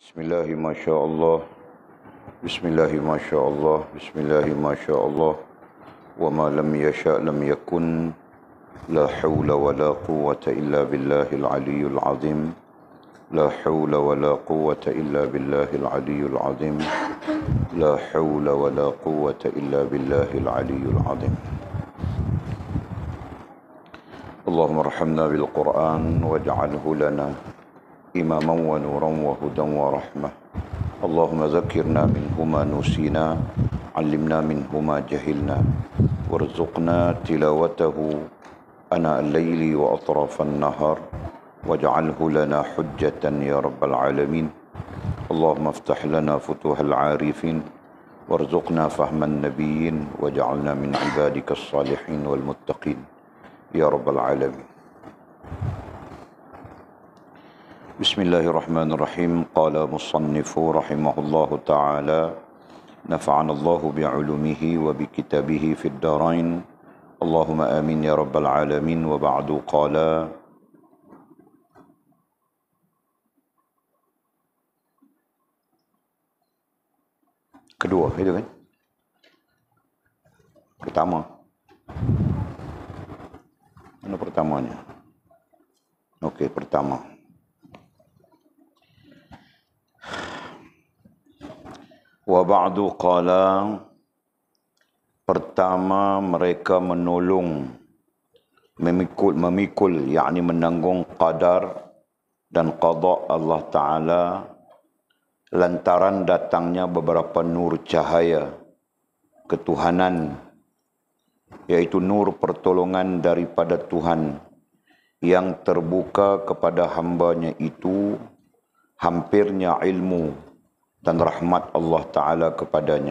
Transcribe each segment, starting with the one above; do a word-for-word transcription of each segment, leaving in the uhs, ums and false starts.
Bismillahi masyaallah. Bismillahi masyaallah. Bismillahi masyaallah. Wa ma lam yasha' lam yakun. La hawla wa la quwwata illa billahil aliyyil azim. La hawla wa la quwwata illa billahil aliyyil azim. La hawla wa la quwwata illa billahil aliyyil azim. Allahumma arhamna bil Qur'an waj'alhu lana إماما ونورا وهدى ورحمة. اللهم ذكرنا منه ما نسينا، علمنا منه ما جهلنا، وارزقنا تلاوته أناء الليل وأطراف النهار، واجعله لنا حجة يا رب العالمين. اللهم افتح لنا فتوح العارفين، وارزقنا فهم النبيين، واجعلنا من عبادك الصالحين والمتقين يا رب العالمين. Bismillahirrahmanirrahim. Qala musannifu rahimahullahu ta'ala, nafa'ana Allahu bi'ulumihi wa bikitabihi fid darain. Allahumma amin ya rabbal alamin. Wa ba'du qala, kedua itu kan? Pertama. Mana pertamanya? Okey, pertama. Wa ba'du qala, pertama mereka menolong, memikul, memikul yakni menanggung qadar dan qada Allah Ta'ala lantaran datangnya beberapa nur cahaya ketuhanan, yaitu nur pertolongan daripada Tuhan yang terbuka kepada hambanya itu, hampirnya ilmu dan rahmat Allah Ta'ala kepadanya.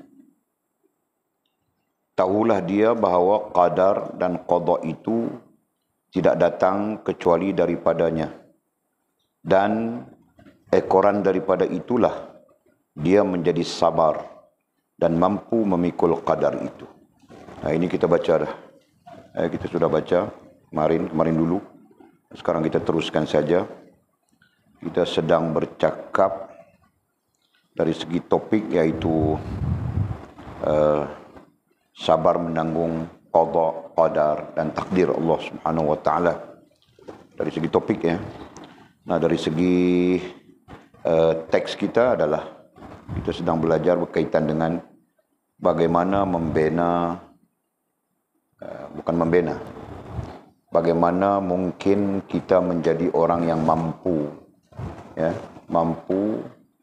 Tahulah dia bahawa qadar dan qada itu tidak datang kecuali daripadanya. Dan ekoran daripada itulah dia menjadi sabar dan mampu memikul qadar itu. Nah, ini kita baca dah. Eh, kita sudah baca kemarin, kemarin dulu. Sekarang kita teruskan saja. Kita sedang bercakap dari segi topik, iaitu uh, sabar menanggung qada, qadar dan takdir Allah Subhanahu wa taala. Dari segi topik ya. Nah, dari segi uh, teks kita adalah kita sedang belajar berkaitan dengan bagaimana membina, uh, bukan membina. Bagaimana mungkin kita menjadi orang yang mampu, ya, mampu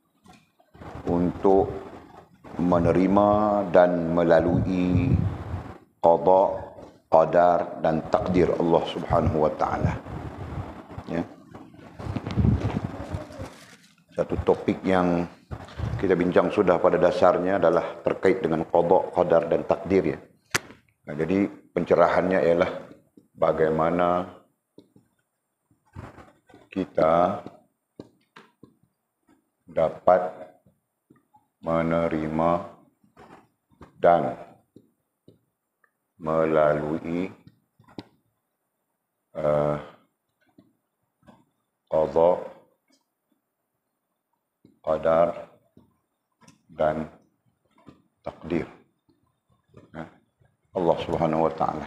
untuk menerima dan melalui qada, qadar dan takdir Allah Subhanahu wa taala. Ya. Satu topik yang kita bincang sudah pada dasarnya adalah terkait dengan qada, qadar dan takdir ya. Nah, jadi pencerahannya ialah bagaimana kita dapat menerima dan melalui uh, qada, qadar dan takdir ya, Allah Subhanahu wa taala.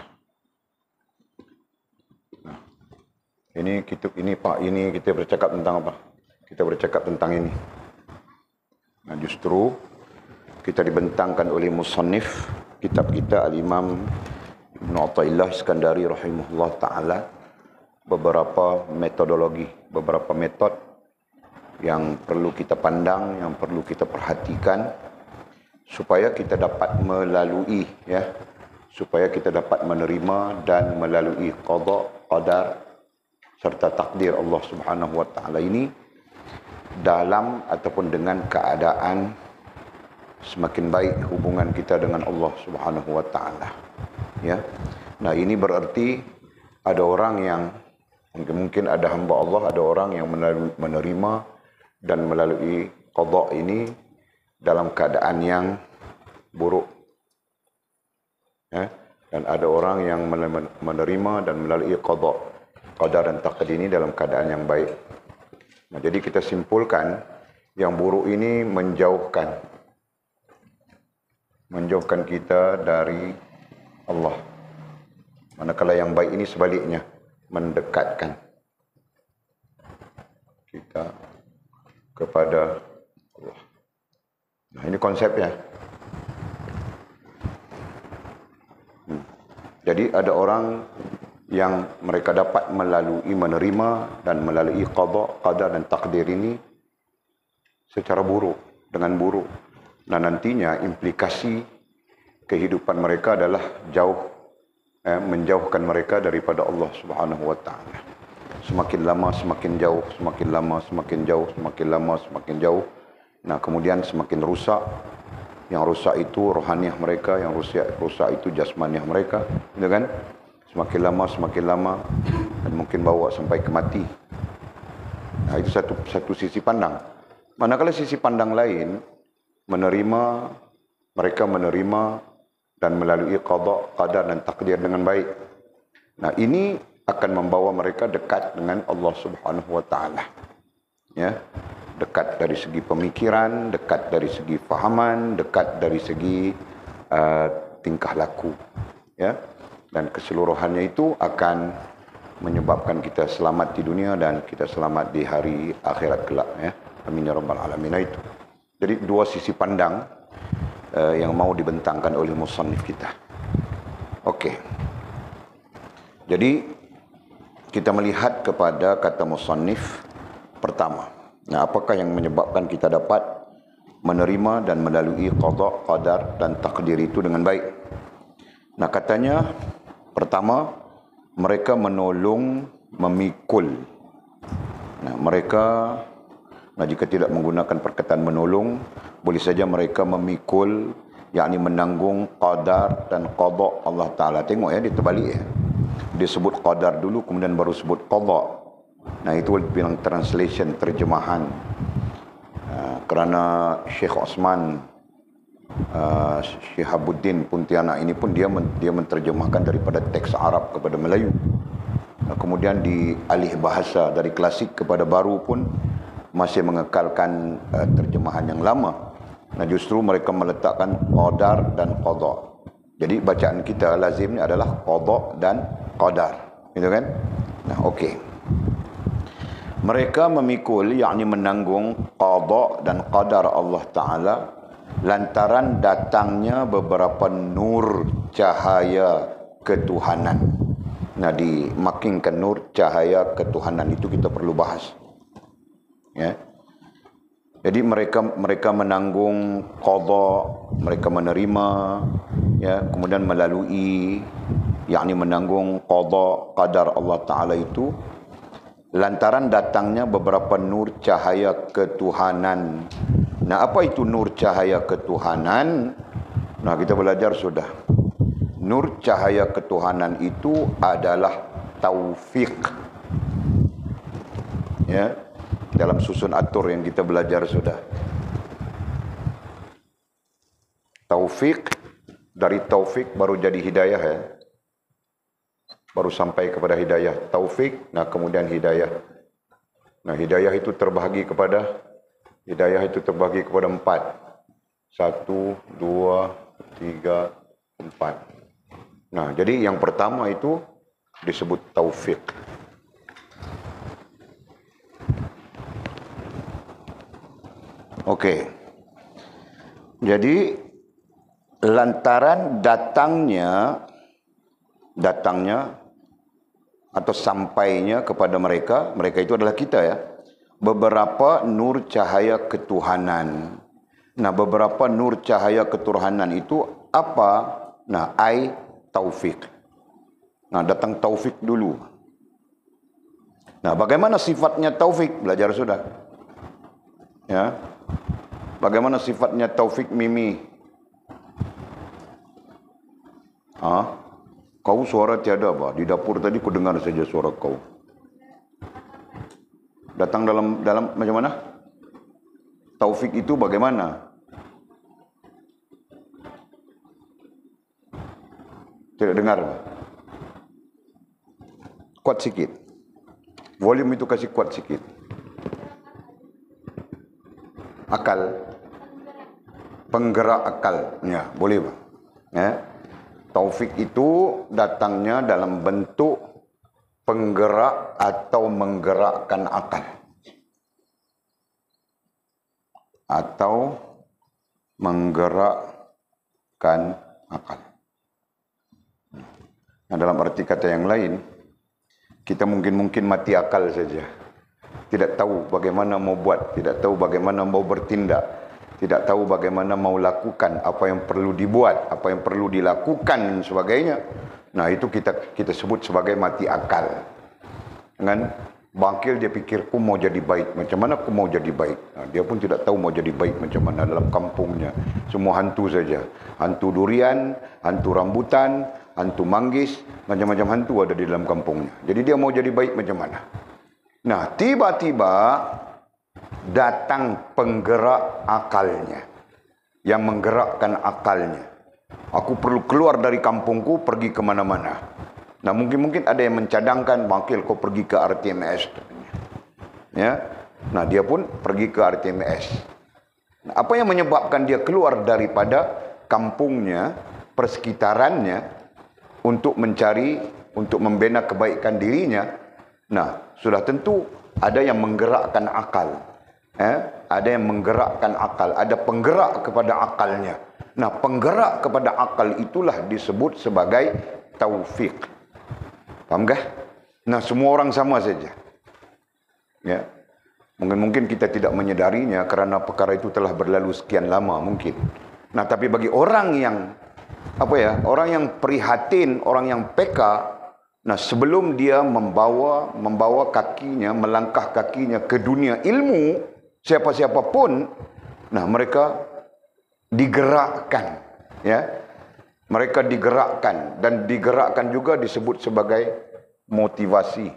Nah, ini kita ini Pak, ini kita bercakap tentang apa? Kita bercakap tentang ini. Nah, justru kita dibentangkan oleh musannif kitab kita Al-Imam Ibn Athaillah Iskandari rahimahullah ta'ala beberapa metodologi, beberapa metod yang perlu kita pandang, yang perlu kita perhatikan supaya kita dapat melalui ya, supaya kita dapat menerima dan melalui qada, qadar serta takdir Allah Subhanahu wa taala ini dalam ataupun dengan keadaan semakin baik hubungan kita dengan Allah Subhanahu wa taala. Ya. Nah, ini berarti ada orang yang mungkin, mungkin ada hamba Allah, ada orang yang menerima dan melalui qada ini dalam keadaan yang buruk. Ya. Dan ada orang yang menerima dan melalui qada, qadar dan takdir ini dalam keadaan yang baik. Nah, jadi kita simpulkan Yang buruk ini menjauhkan. Menjauhkan kita dari Allah. Manakala yang baik ini sebaliknya. Mendekatkan kita kepada Allah. Nah, ini konsepnya. Hmm. Jadi ada orang yang mereka dapat melalui menerima dan melalui qada, qadar dan takdir ini secara buruk, dengan buruk. Nah, nantinya implikasi kehidupan mereka adalah jauh eh, menjauhkan mereka daripada Allah Subhanahu wa taala. Semakin lama semakin jauh, semakin lama semakin jauh, semakin lama semakin jauh. Nah, kemudian semakin rusak. Yang rusak itu rohaniah mereka, yang rusak rusak itu jasmaniah mereka, gitu kan? Semakin lama semakin lama dan mungkin bawa sampai ke mati. Nah, itu satu satu sisi pandang. Manakala sisi pandang lain menerima, mereka menerima dan melalui qada, qadar dan takdir dengan baik. Nah, ini akan membawa mereka dekat dengan Allah Subhanahu wa taala. Ya. Dekat dari segi pemikiran, dekat dari segi fahaman, dekat dari segi uh, tingkah laku. Ya. Dan keseluruhannya itu akan menyebabkan kita selamat di dunia dan kita selamat di hari akhirat kelak, ya. Amin ya rabbal alamin. Itu. Jadi dua sisi pandang uh, yang mau dibentangkan oleh musannif kita. Okey. Jadi kita melihat kepada kata musannif pertama. Nah, apakah yang menyebabkan kita dapat menerima dan melalui qada, qadar dan takdir itu dengan baik? Nah, katanya pertama, mereka menolong, memikul. Nah, mereka, nah jika tidak menggunakan perkataan menolong, boleh saja mereka memikul, yakni menanggung qadar dan qada Allah Ta'ala. Tengok ya, dia terbalik ya. Dia sebut qadar dulu, kemudian baru sebut qada. Nah, itu bilang translation, terjemahan. Uh, kerana Syekh Osman uh, Syihabuddin Pontianak ini pun dia men, dia menterjemahkan daripada teks Arab kepada Melayu. Uh, kemudian di alih bahasa dari klasik kepada baru pun masih mengekalkan uh, terjemahan yang lama. Nah, justru mereka meletakkan qadar dan qada. Jadi bacaan kita lazimnya adalah qada dan qadar. Gitu kan? Nah, okey. Mereka memikul, yakni menanggung qada dan qadar Allah Ta'ala lantaran datangnya beberapa nur cahaya ketuhanan. Nah, dimakinkan nur cahaya ketuhanan itu kita perlu bahas. Ya. Jadi mereka mereka menanggung qada, mereka menerima, ya, kemudian melalui, yakni menanggung qada qadar Allah Ta'ala itu lantaran datangnya beberapa nur cahaya ketuhanan. Nah, apa itu nur cahaya ketuhanan? Nah, kita belajar sudah. Nur cahaya ketuhanan itu adalah taufik. Ya, dalam susun atur yang kita belajar sudah. Taufik, dari taufik baru jadi hidayah ya. Baru sampai kepada hidayah. Taufik, nah kemudian hidayah. Nah, hidayah itu terbahagi kepada, hidayah itu terbahagi kepada empat. Satu, dua, tiga, empat. Nah, jadi yang pertama itu disebut taufik. Okey. Jadi, lantaran datangnya, datangnya, atau sampainya kepada mereka, mereka itu adalah kita ya, beberapa nur cahaya ketuhanan. Nah, beberapa nur cahaya ketuhanan itu apa? Nah, ai taufik. Nah, datang taufik dulu. Nah, bagaimana sifatnya taufik? Belajar sudah. Ya. Bagaimana sifatnya taufik Mimi? Ah? Kau suara tiada apa? Di dapur tadi ku dengar saja suara kau. Datang dalam dalam macam mana? Taufik itu bagaimana? Tidak dengar. Kuat sikit. Volume itu kasih kuat sikit. Akal. Penggerak akal. Ya, boleh Pak. Ya. Taufik itu datangnya dalam bentuk penggerak atau menggerakkan akal. Atau menggerakkan akal. Nah, dalam arti kata yang lain, kita mungkin-mungkin mati akal saja. Tidak tahu bagaimana mau buat, tidak tahu bagaimana mau bertindak, tidak tahu bagaimana mau lakukan, apa yang perlu dibuat, apa yang perlu dilakukan dan sebagainya. Nah, itu kita kita sebut sebagai mati akal. Dengan bangkil dia pikir, aku mau jadi baik. Macam mana aku mau jadi baik? Nah, dia pun tidak tahu mau jadi baik macam mana dalam kampungnya. Semua hantu saja. Hantu durian, hantu rambutan, hantu manggis, macam-macam hantu ada di dalam kampungnya. Jadi dia mau jadi baik macam mana? Nah, tiba-tiba datang penggerak akalnya. Yang menggerakkan akalnya. Aku perlu keluar dari kampungku, pergi ke mana-mana. Nah, mungkin-mungkin ada yang mencadangkan, bangkil kau pergi ke R T M S. Ya. Nah, dia pun pergi ke R T M S. Nah, apa yang menyebabkan dia keluar daripada kampungnya, persekitarannya, untuk mencari, untuk membina kebaikan dirinya? Nah, sudah tentu ada yang menggerakkan akal. Eh? Ada yang menggerakkan akal. Ada penggerak kepada akalnya. Nah, penggerak kepada akal itulah disebut sebagai taufik. Faham kah? Nah, semua orang sama saja. Ya. Mungkin-mungkin kita tidak menyadarinya kerana perkara itu telah berlalu sekian lama mungkin. Nah, tapi bagi orang yang apa ya? Orang yang prihatin, orang yang peka, nah sebelum dia membawa membawa kakinya, melangkah kakinya ke dunia ilmu, siapa-siapa pun, nah mereka digerakkan, ya. Mereka digerakkan, dan digerakkan juga disebut sebagai motivasi.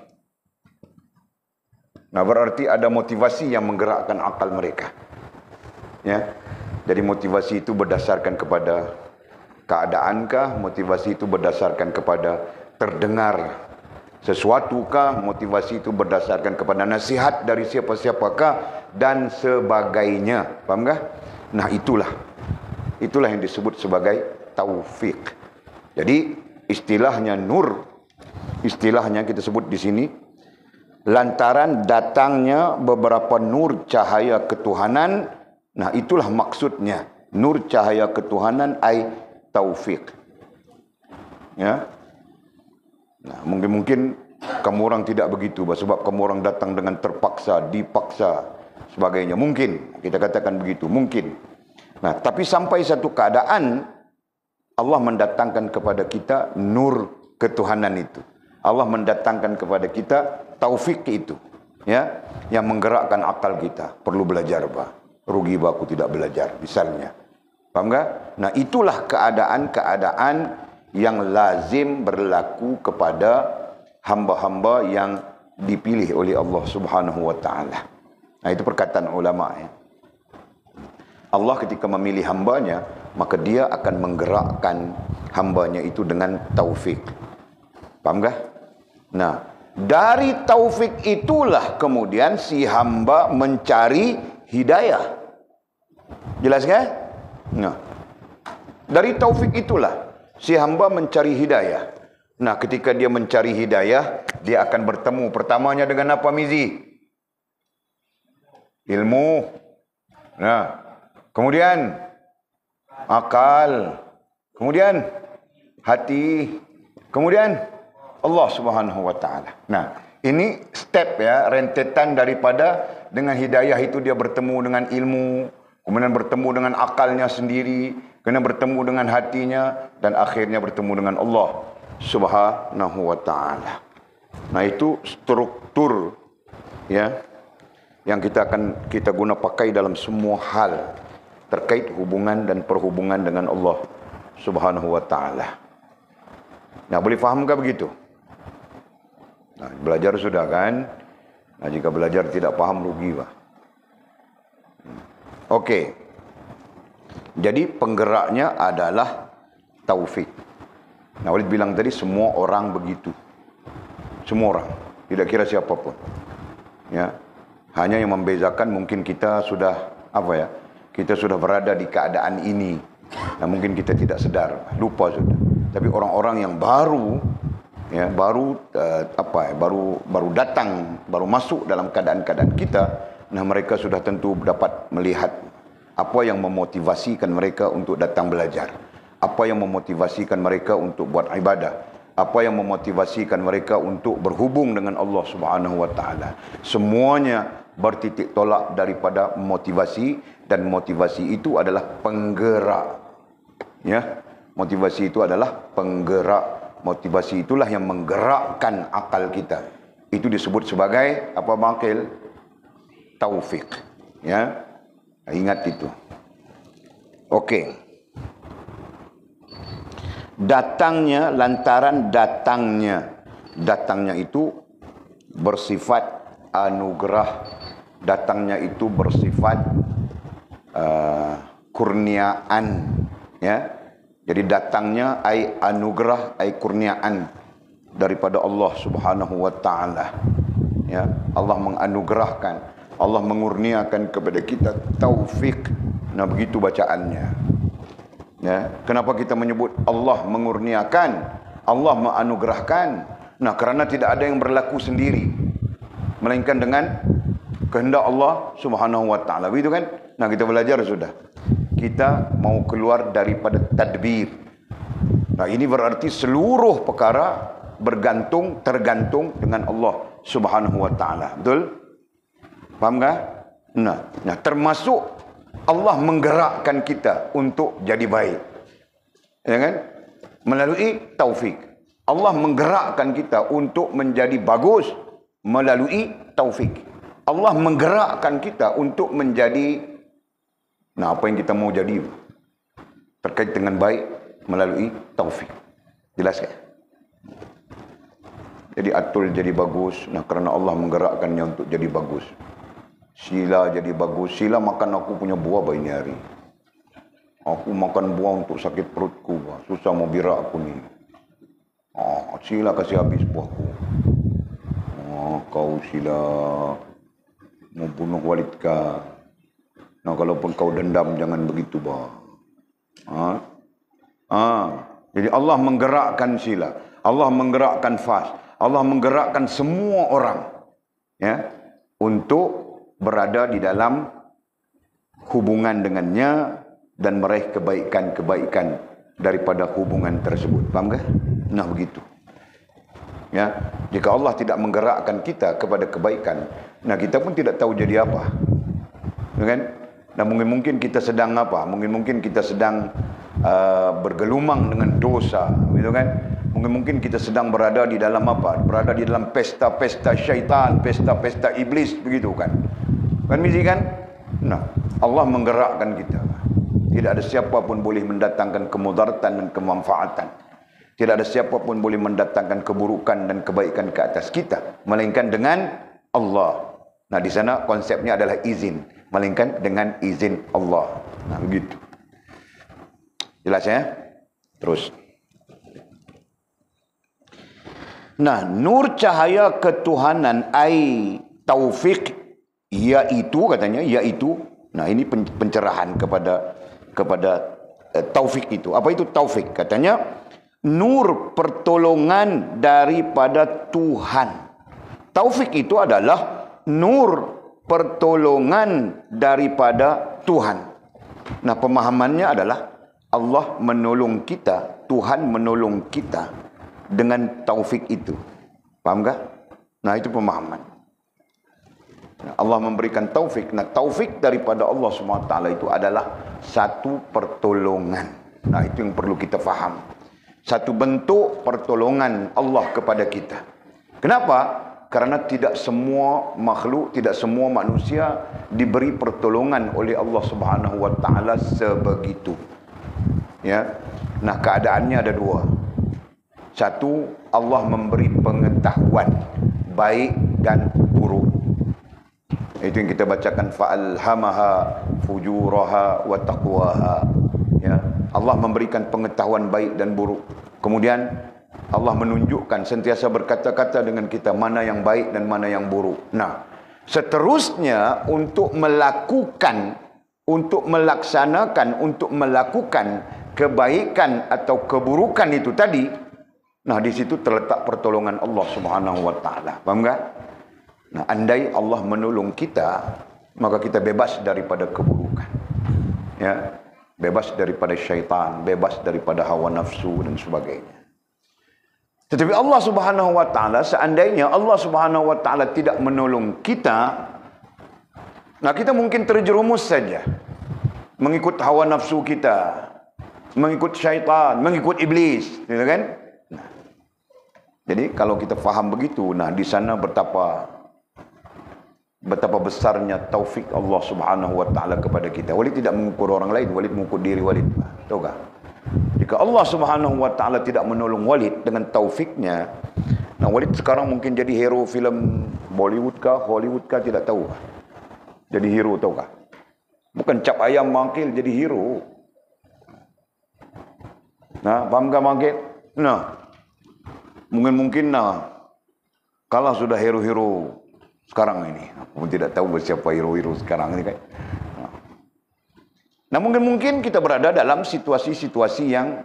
Nah, berarti ada motivasi yang menggerakkan akal mereka. Ya. Jadi motivasi itu berdasarkan kepada keadaankah? Motivasi itu berdasarkan kepada terdengar sesuatukah? Motivasi itu berdasarkan kepada nasihat dari siapa-siapakah? Dan sebagainya. Faham kah? Nah, itulah. Itulah yang disebut sebagai taufik. Jadi istilahnya nur, istilahnya kita sebut di sini lantaran datangnya beberapa nur cahaya ketuhanan. Nah, itulah maksudnya nur cahaya ketuhanan ai taufik. Ya. Nah, mungkin-mungkin kamu orang tidak begitu sebab kamu orang datang dengan terpaksa, dipaksa, sebagainya. Mungkin kita katakan begitu, mungkin. Nah, tapi sampai satu keadaan Allah mendatangkan kepada kita nur ketuhanan itu. Allah mendatangkan kepada kita taufik itu, ya, yang menggerakkan akal kita. Perlu belajar, Pak. Rugi bah aku tidak belajar, misalnya. Paham enggak? Nah, itulah keadaan-keadaan yang lazim berlaku kepada hamba-hamba yang dipilih oleh Allah Subhanahu wa taala. Nah, itu perkataan ulama, ya. Allah ketika memilih hambanya, maka dia akan menggerakkan hambanya itu dengan taufik. Paham kah? Nah, dari taufik itulah kemudian si hamba mencari hidayah. Jelas kah? Nah, dari taufik itulah si hamba mencari hidayah. Nah, ketika dia mencari hidayah, dia akan bertemu pertamanya dengan apa, Mizi? Ilmu. Nah, kemudian akal, kemudian hati, kemudian Allah Subhanahu wa taala. Nah, ini step, ya, rentetan daripada dengan hidayah itu dia bertemu dengan ilmu, kemudian bertemu dengan akalnya sendiri, kemudian bertemu dengan hatinya, dan akhirnya bertemu dengan Allah Subhanahu wa taala. Nah, itu struktur, ya, yang kita akan kita guna pakai dalam semua hal terkait hubungan dan perhubungan dengan Allah Subhanahu wa taala. Nah, boleh fahamkah begitu? Nah, belajar sudah kan? Nah, jika belajar tidak paham rugi, Pak. Okey. Jadi penggeraknya adalah taufik. Nah, Walid bilang tadi semua orang begitu. Semua orang, tidak kira siapapun. Ya. Hanya yang membezakan mungkin kita sudah apa ya, kita sudah berada di keadaan ini. Nah, mungkin kita tidak sadar, lupa sudah. Tapi orang-orang yang baru, ya, baru uh, apa ya, baru baru datang, baru masuk dalam keadaan-keadaan kita, nah mereka sudah tentu dapat melihat apa yang memotivasikan mereka untuk datang belajar, apa yang memotivasikan mereka untuk buat ibadah, apa yang memotivasikan mereka untuk berhubung dengan Allah Subhanahu wa taala. Semuanya bertitik tolak daripada motivasi, dan motivasi itu adalah penggerak. Ya, motivasi itu adalah penggerak. Motivasi itulah yang menggerakkan akal kita. Itu disebut sebagai apa, Bangkil? Taufik. Ya, ingat itu. Okey. Datangnya, lantaran datangnya, datangnya itu bersifat anugerah, datangnya itu bersifat uh, kurniaan, ya. Jadi datangnya ai anugerah, ai kurniaan daripada Allah Subhanahu wa taala. Ya, Allah menganugerahkan, Allah mengurniakan kepada kita taufik. Nah, begitu bacaannya. Ya, kenapa kita menyebut Allah mengurniakan, Allah menganugerahkan? Nah, kerana tidak ada yang berlaku sendiri, melainkan dengan kehendak Allah Subhanahu wa taala. Begitu kan? Nah, kita belajar sudah. Kita mau keluar daripada tadbir. Nah, ini berarti seluruh perkara bergantung, tergantung dengan Allah Subhanahu wa taala. Betul? Faham tak? Nah, nah, termasuk Allah menggerakkan kita untuk jadi baik. Ya kan? Melalui taufik. Allah menggerakkan kita untuk menjadi bagus melalui taufik. Allah menggerakkan kita untuk menjadi, nah, apa yang kita mau jadi terkait dengan baik melalui taufik. Jelas kan? Jadi Atul jadi bagus, nah kerana Allah menggerakkannya untuk jadi bagus. Sila jadi bagus, Sila makan aku punya buah ini hari. Aku makan buah untuk sakit perutku, susah mau birak aku ni. Oh, Sila kasih habis buahku. Oh, kau Sila mau bunuh Walidka. Nah, kalaupun kau dendam, jangan begitu, bah. Ha? Ha. Jadi Allah menggerakkan Sila, Allah menggerakkan Fas, Allah menggerakkan semua orang, ya, untuk berada di dalam hubungan dengannya dan meraih kebaikan-kebaikan daripada hubungan tersebut. Faham ke? Nah, begitu. Ya, jika Allah tidak menggerakkan kita kepada kebaikan, nah kita pun tidak tahu jadi apa. Ya kan? Nah, mungkin-mungkin kita sedang apa? Mungkin-mungkin kita sedang uh, bergelumang dengan dosa, gitu kan? Mungkin-mungkin kita sedang berada di dalam apa? Berada di dalam pesta-pesta syaitan, pesta-pesta iblis, begitu kan? Kan mesti kan? Nah, Allah menggerakkan kita. Tidak ada siapa pun boleh mendatangkan kemudaratan dan kemanfaatan. Tidak ada siapa pun boleh mendatangkan keburukan dan kebaikan ke atas kita, melainkan dengan Allah. Nah, di sana konsepnya adalah izin, melainkan dengan izin Allah. Nah, begitu. Jelas ya? Terus. Nah, nur cahaya ketuhanan ai taufik, yaitu katanya, yaitu. Nah, ini pencerahan kepada kepada eh, taufik itu. Apa itu taufik? Katanya nur pertolongan daripada Tuhan. Taufik itu adalah nur pertolongan daripada Tuhan. Nah, pemahamannya adalah Allah menolong kita, Tuhan menolong kita dengan taufik itu. Faham tak? Nah, itu pemahaman. Allah memberikan taufik. Nah, taufik daripada Allah subhanahu wa taala itu adalah satu pertolongan. Nah, itu yang perlu kita faham. Satu bentuk pertolongan Allah kepada kita. Kenapa? Karena tidak semua makhluk, tidak semua manusia diberi pertolongan oleh Allah Subhanahu wa taala sebegitu. Ya. Nah, keadaannya ada dua. Satu, Allah memberi pengetahuan baik dan buruk. Itu yang kita bacakan, fa'alhamaha fujuraha wa taqwaha. Ya, Allah memberikan pengetahuan baik dan buruk. Kemudian Allah menunjukkan, sentiasa berkata-kata dengan kita mana yang baik dan mana yang buruk. Nah, seterusnya untuk melakukan untuk melaksanakan, untuk melakukan kebaikan atau keburukan itu tadi, nah di situ terletak pertolongan Allah Subhanahu wa taala. Paham tak? Nah, andai Allah menolong kita, maka kita bebas daripada keburukan. Ya, bebas daripada syaitan, bebas daripada hawa nafsu dan sebagainya. Tetapi Allah Subhanahu wa taala, seandainya Allah Subhanahu wa taala tidak menolong kita, nah kita mungkin terjerumus saja mengikut hawa nafsu kita, mengikut syaitan, mengikut iblis, gitu kan? Nah, jadi kalau kita faham begitu, nah di sana betapa betapa besarnya taufik Allah Subhanahu wa taala kepada kita. Walid tidak mengukur orang lain, Walid mengukur diri Walid. Tahu tak? Jika Allah Subhanahu wa taala tidak menolong Walid dengan taufiknya, nah Walid sekarang mungkin jadi hero filem Bollywood kah, Hollywood kah, tidak tahu. Jadi hero, tahu kah? Bukan cap ayam mangkil jadi hero. Nah, paham tak mangkil? Nah, mungkin-mungkin nah kalah sudah hero-hero sekarang ini. Aku pun tidak tahu siapa hero-hero sekarang ini kan. Nah, mungkin-mungkin kita berada dalam situasi-situasi yang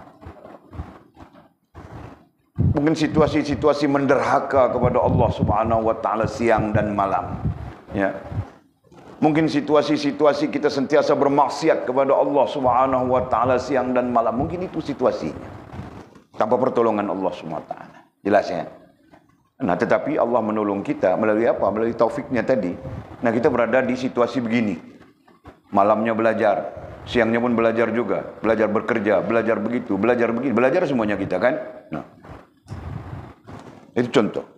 mungkin situasi-situasi menderhaka kepada Allah Subhanahu wa taala siang dan malam. Ya. Mungkin situasi-situasi kita sentiasa bermaksiat kepada Allah Subhanahu wa taala siang dan malam. Mungkin itu situasinya. Tanpa pertolongan Allah Subhanahu wa taala. Jelas ya? Nah, tetapi Allah menolong kita melalui apa? Melalui taufiknya tadi. Nah, kita berada di situasi begini. Malamnya belajar, siangnya pun belajar juga, belajar bekerja, belajar begitu, belajar begini, belajar semuanya kita kan. Nah, itu contoh.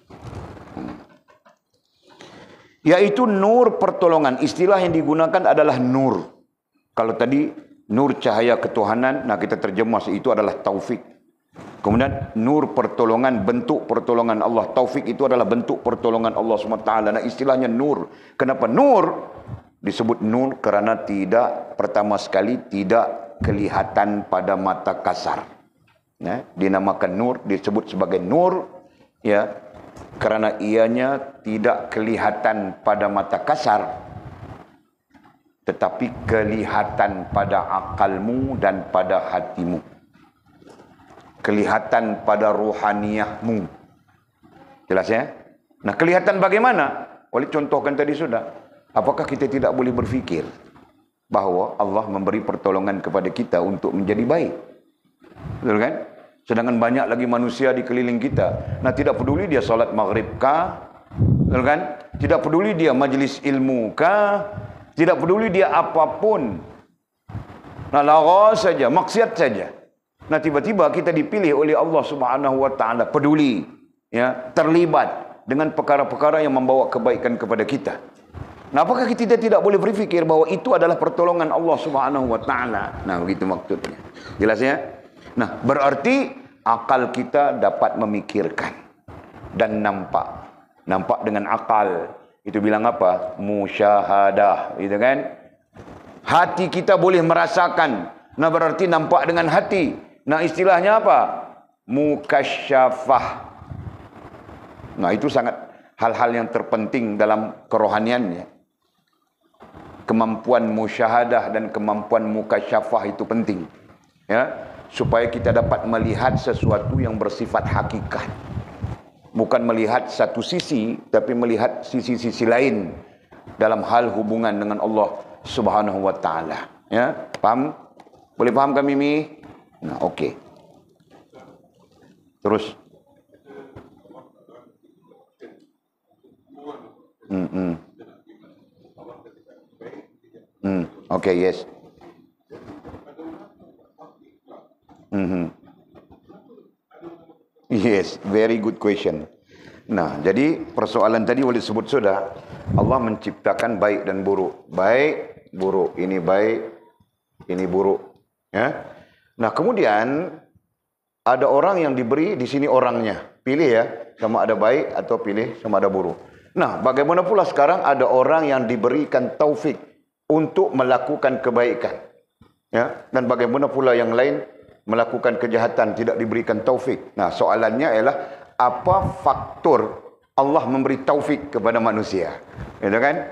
Yaitu nur pertolongan. Istilah yang digunakan adalah nur. Kalau tadi nur cahaya ketuhanan, nah kita terjemah itu adalah taufik. Kemudian nur pertolongan, bentuk pertolongan Allah. Taufik itu adalah bentuk pertolongan Allah subhanahu wa taala. Nah, istilahnya nur. Kenapa nur? Disebut nur kerana tidak, pertama sekali tidak kelihatan pada mata kasar. Ya, dinamakan nur, disebut sebagai nur, ya, kerana ianya tidak kelihatan pada mata kasar, tetapi kelihatan pada akalmu dan pada hatimu. Kelihatan pada ruhaniyahmu. Jelas ya? Nah, kelihatan bagaimana? Oleh contohkan tadi sudah. Apakah kita tidak boleh berfikir bahawa Allah memberi pertolongan kepada kita untuk menjadi baik? Betul kan? Sedangkan banyak lagi manusia di keliling kita. Nah, tidak peduli dia salat maghrib kah? Betul kan? Tidak peduli dia majlis ilmu kah? Tidak peduli dia apapun. Nah, lara saja, maksiat saja. Nah, tiba-tiba kita dipilih oleh Allah Subhanahu wa taala, peduli, ya, terlibat dengan perkara-perkara yang membawa kebaikan kepada kita. Nah, apakah kita tidak boleh berfikir bahawa itu adalah pertolongan Allah Subhanahu wa taala? Nah, begitu maksudnya. Jelas ya? Nah, berarti akal kita dapat memikirkan dan nampak. Nampak dengan akal. Itu bilang apa? Musyahadah, gitu kan? Hati kita boleh merasakan. Nah, berarti nampak dengan hati. Nah, istilahnya apa? Mukasyafah. Nah, itu sangat hal-hal yang terpenting dalam kerohaniannya. Kemampuan musyahadah dan kemampuan mukasyafah itu penting, ya, supaya kita dapat melihat sesuatu yang bersifat hakikat, bukan melihat satu sisi, tapi melihat sisi-sisi lain dalam hal hubungan dengan Allah Subhanahu wa taala. Ya, paham? Boleh paham kami Mimi? Nah, oke. Okay. Terus. Hmm. -hmm. Hmm, okay, yes. Mm-hmm. Yes, very good question. Nah, jadi persoalan tadi boleh sebut sudah. Allah menciptakan baik dan buruk. Baik, buruk. Ini baik, ini buruk. Ya. Nah, kemudian ada orang yang diberi di sini orangnya. Pilih ya, sama ada baik atau pilih sama ada buruk. Nah, bagaimana pula sekarang ada orang yang diberikan taufik untuk melakukan kebaikan, ya, dan bagaimana pula yang lain melakukan kejahatan tidak diberikan taufik. Nah, soalannya ialah apa faktor Allah memberi taufik kepada manusia, gitu kan?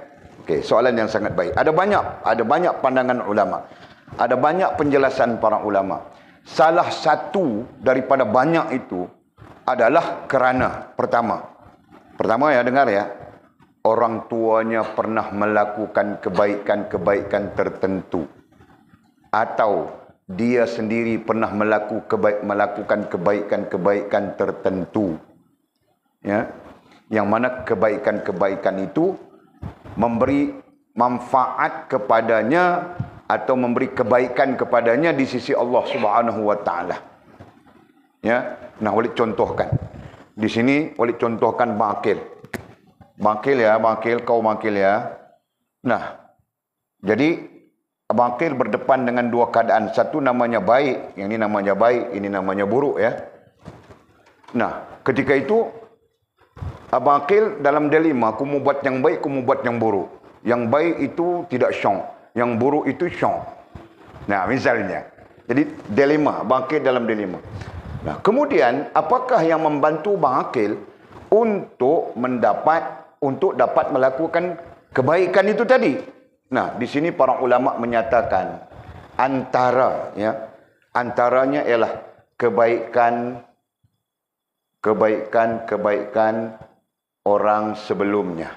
Okey, soalan yang sangat baik. Ada banyak, ada banyak pandangan ulama. Ada banyak penjelasan para ulama. Salah satu daripada banyak itu adalah kerana pertama. Pertama ya, dengar ya. Orang tuanya pernah melakukan kebaikan-kebaikan tertentu. Atau dia sendiri pernah melaku kebaik, melakukan kebaikan-kebaikan tertentu. Ya. Yang mana kebaikan-kebaikan itu memberi manfaat kepadanya atau memberi kebaikan kepadanya di sisi Allah Subhanahu wa taala. Ya. Nah, boleh contohkan. Di sini boleh contohkan bangkil. Bangkil ya, bangkil kau bangkil ya. Nah, jadi bangkil berdepan dengan dua keadaan. Satu namanya baik, yang ini namanya baik, ini namanya buruk ya. Nah, ketika itu bangkil dalam dilema, aku mau buat yang baik, aku mau buat yang buruk. Yang baik itu tidak syong, yang buruk itu syong. Nah, misalnya. Jadi dilema, bangkil dalam dilema. Nah, kemudian apakah yang membantu bangkil untuk mendapat untuk dapat melakukan kebaikan itu tadi? Nah, di sini para ulama menyatakan antara ya, antaranya ialah kebaikan kebaikan kebaikan orang sebelumnya.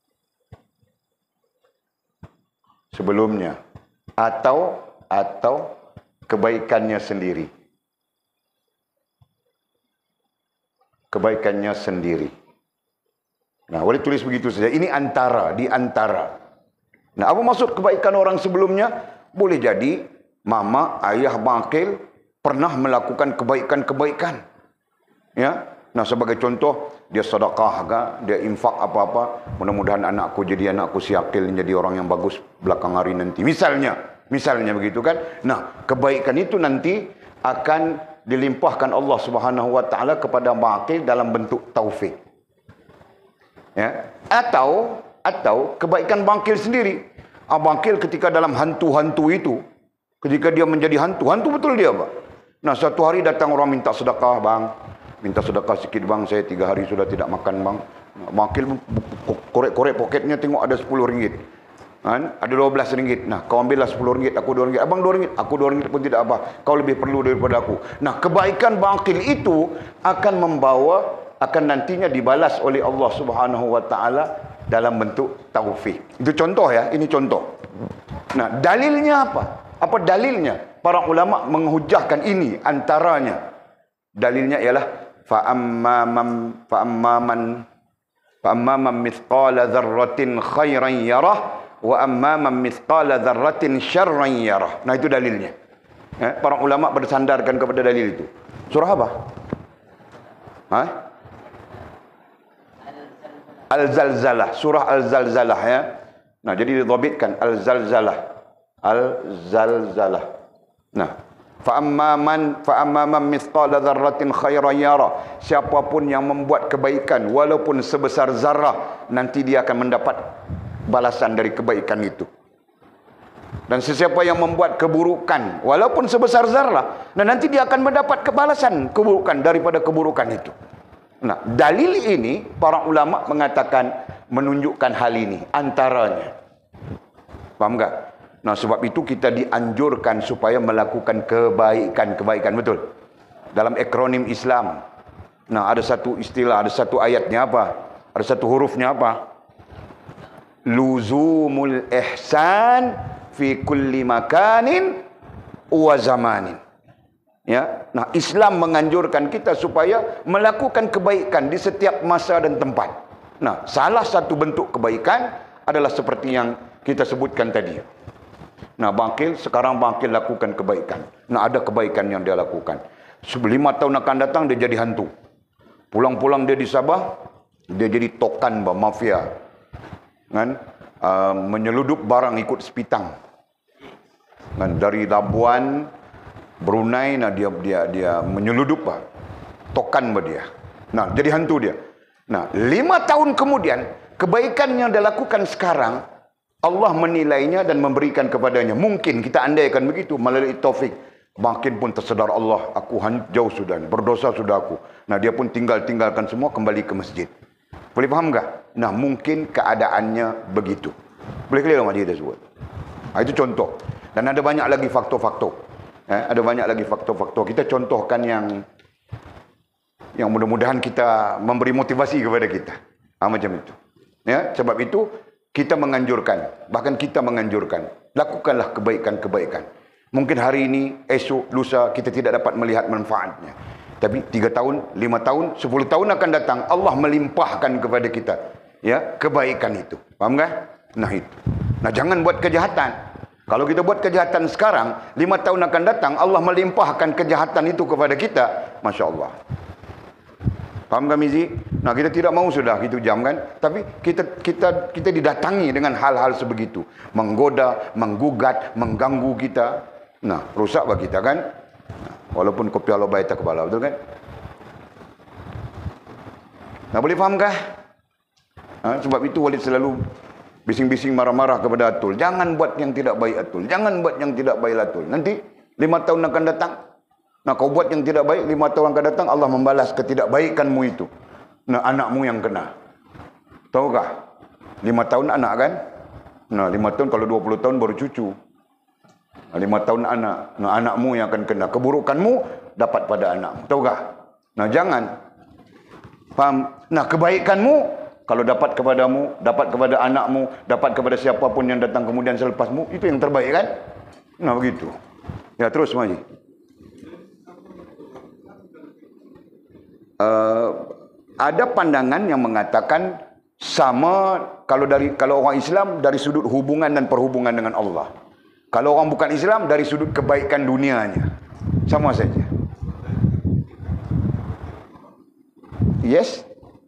Sebelumnya atau atau kebaikannya sendiri. Kebaikannya sendiri. Nah, boleh tulis begitu saja. Ini antara, di antara. Nah, apa maksud kebaikan orang sebelumnya? Boleh jadi mama, ayah bangkil pernah melakukan kebaikan-kebaikan. Ya. Nah, sebagai contoh, dia sedekah, dia infak apa-apa, mudah-mudahan anakku jadi anakku siakil, jadi orang yang bagus belakang hari nanti. Misalnya, misalnya begitu kan. Nah, kebaikan itu nanti akan dilimpahkan Allah Subhanahu wa taala kepada bangkil dalam bentuk taufik. Ya. Atau atau kebaikan bangkil sendiri. Bangkil ketika dalam hantu-hantu itu, ketika dia menjadi hantu, hantu betul dia, Pak. Nah, satu hari datang orang minta sedekah, bang. Minta sedekah sikit, bang. Saya tiga hari sudah tidak makan, bang. Bangkil korek-korek poketnya, tengok ada sepuluh ringgit. Kan? Ada dua belas ringgit. Nah, kau ambillah sepuluh ringgit, aku dua ringgit. Abang dua ringgit, aku dua ringgit pun tidak apa. Kau lebih perlu daripada aku. Nah, kebaikan bangkil itu akan membawa, akan nantinya dibalas oleh Allah Subhanahu wa taala dalam bentuk taufik. Itu contoh ya, ini contoh. Nah, dalilnya apa? Apa dalilnya? Para ulama menghujahkan ini antaranya. Dalilnya ialah fa amma man fa amma man fa amma man mithqala dzarratin khairan yarah wa amma man mithqala dzarratin syarran yarah. Nah, itu dalilnya. Ya, para ulama bersandarkan kepada dalil itu. Surah apa? Ha? Al-Zalzalah, surah Al-Zalzalah ya. Nah, jadi didhabitkan Al-Zalzalah. Al-Zalzalah. Nah, fa amma man fa amma man mithqala dzarratin khairan yara. Siapapun yang membuat kebaikan walaupun sebesar zarah, nanti dia akan mendapat balasan dari kebaikan itu. Dan sesiapa yang membuat keburukan walaupun sebesar zarah, dan nanti dia akan mendapat kebalasan keburukan daripada keburukan itu. Nah, dalil ini para ulama mengatakan menunjukkan hal ini antaranya. Faham tak? Nah, sebab itu kita dianjurkan supaya melakukan kebaikan-kebaikan, betul. Dalam akronim Islam. Nah, ada satu istilah, ada satu ayatnya apa? Ada satu hurufnya apa? Luzumul ihsan fi kulli makanin wa zamanin. Ya, nah Islam menganjurkan kita supaya melakukan kebaikan di setiap masa dan tempat. Nah, salah satu bentuk kebaikan adalah seperti yang kita sebutkan tadi. Nah, bangkil, sekarang bangkil lakukan kebaikan. Nah, ada kebaikan yang dia lakukan. Lima tahun akan datang dia jadi hantu. Pulang-pulang dia di Sabah, dia jadi tokan bah, mafia. Kan? Uh, menyeludup barang ikut sepitang. Kan? Dari Labuan Brunei, nah dia dia dia menyeludup bah. Tokan bah dia. Nah, jadi hantu dia. Nah, lima tahun kemudian kebaikan yang dia lakukan sekarang Allah menilainya dan memberikan kepadanya. Mungkin kita andaikan begitu melalui taufik. Makin pun tersedar Allah, aku jauh sudah, berdosa sudah aku. Nah, dia pun tinggal-tinggalkan semua, kembali ke masjid. Boleh faham tak? Nah, mungkin keadaannya begitu. Boleh clear Majlis tersebut. Ha, itu contoh. Dan ada banyak lagi faktor-faktor. Eh, ada banyak lagi faktor-faktor. Kita contohkan yang yang mudah-mudahan kita memberi motivasi kepada kita. Ha, macam itu. Ya, sebab itu kita menganjurkan, bahkan kita menganjurkan, lakukanlah kebaikan-kebaikan. Mungkin hari ini, esok, lusa kita tidak dapat melihat manfaatnya. Tapi tiga tahun, lima tahun, sepuluh tahun akan datang, Allah melimpahkan kepada kita ya kebaikan itu. Faham kan? Nah itu. Nah jangan buat kejahatan. Kalau kita buat kejahatan sekarang, lima tahun akan datang, Allah melimpahkan kejahatan itu kepada kita. Masya Allah. Faham kan Mizi? Nah kita tidak mau sudah gitu jam kan. Tapi kita kita kita didatangi dengan hal-hal sebegitu. Menggoda, menggugat, mengganggu kita. Nah rusak bagi kita kan. Nah, walaupun kopi Allah baik tak kepala. Betul kan? Nah boleh fahamkah? Nah, sebab itu Walid selalu bising-bising marah-marah kepada Atul. Jangan buat yang tidak baik Atul. Jangan buat yang tidak baik Atul. Nanti lima tahun akan datang. Nah kau buat yang tidak baik, lima tahun akan datang Allah membalas ketidakbaikanmu itu. Nah anakmu yang kena. Tahukah? Lima tahun anak kan? Nah lima tahun kalau dua puluh tahun baru cucu. Nah, lima tahun anak. Nah anakmu yang akan kena. Keburukanmu dapat pada anakmu. Tahukah? Nah jangan. Faham? Nah kebaikanmu kalau dapat kepadamu, dapat kepada anakmu, dapat kepada siapapun yang datang kemudian selepasmu, itu yang terbaik kan? Nah begitu. Ya terus Maji. Uh, ada pandangan yang mengatakan sama kalau dari kalau orang Islam dari sudut hubungan dan perhubungan dengan Allah. Kalau orang bukan Islam dari sudut kebaikan dunianya. Sama saja. Yes?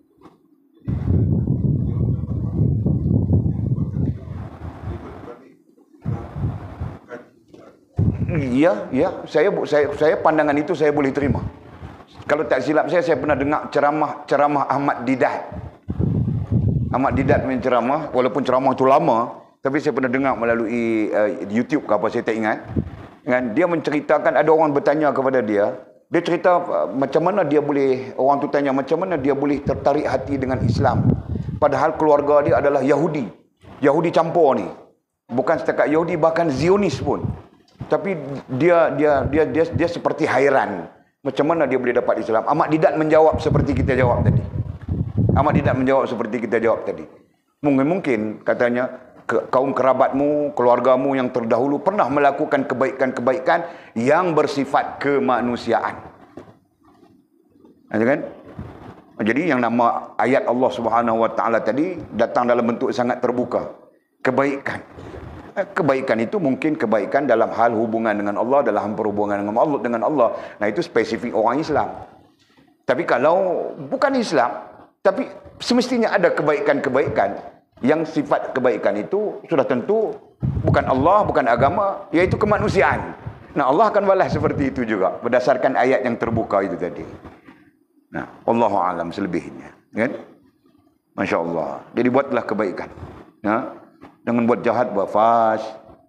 Iya, ya, saya saya saya pandangan itu saya boleh terima. Kalau tak silap saya, saya pernah dengar ceramah ceramah Ahmad Didat. Ahmad Didat punya ceramah, walaupun ceramah itu lama, tapi saya pernah dengar melalui uh, YouTube ke apa saya tak ingat. Kan dia menceritakan ada orang bertanya kepada dia, dia cerita uh, macam mana dia boleh orang tu tanya macam mana dia boleh tertarik hati dengan Islam. Padahal keluarga dia adalah Yahudi. Yahudi campur ni. Bukan setakat Yahudi bahkan Zionis pun. Tapi dia dia dia dia dia seperti hairan. Macam mana dia boleh dapat Islam? Ahmad Didat menjawab seperti kita jawab tadi. Ahmad Didat menjawab seperti kita jawab tadi. Mungkin-mungkin katanya ke, kaum kerabatmu, keluargamu yang terdahulu pernah melakukan kebaikan-kebaikan yang bersifat kemanusiaan. Ada kan? Jadi yang nama ayat Allah Subhanahu Wa Taala tadi datang dalam bentuk sangat terbuka. Kebaikan. Kebaikan itu mungkin kebaikan dalam hal hubungan dengan Allah, dalam perhubungan dengan Allah, dengan Allah. Nah itu spesifik orang Islam. Tapi kalau bukan Islam, tapi semestinya ada kebaikan-kebaikan yang sifat kebaikan itu sudah tentu bukan Allah, bukan agama, yaitu kemanusiaan. Nah Allah akan balas seperti itu juga berdasarkan ayat yang terbuka itu tadi. Nah, Allahu a'lam selebihnya, kan? Masya Allah. Jadi buatlah kebaikan. Nah, dengan buat jahat, buat fas.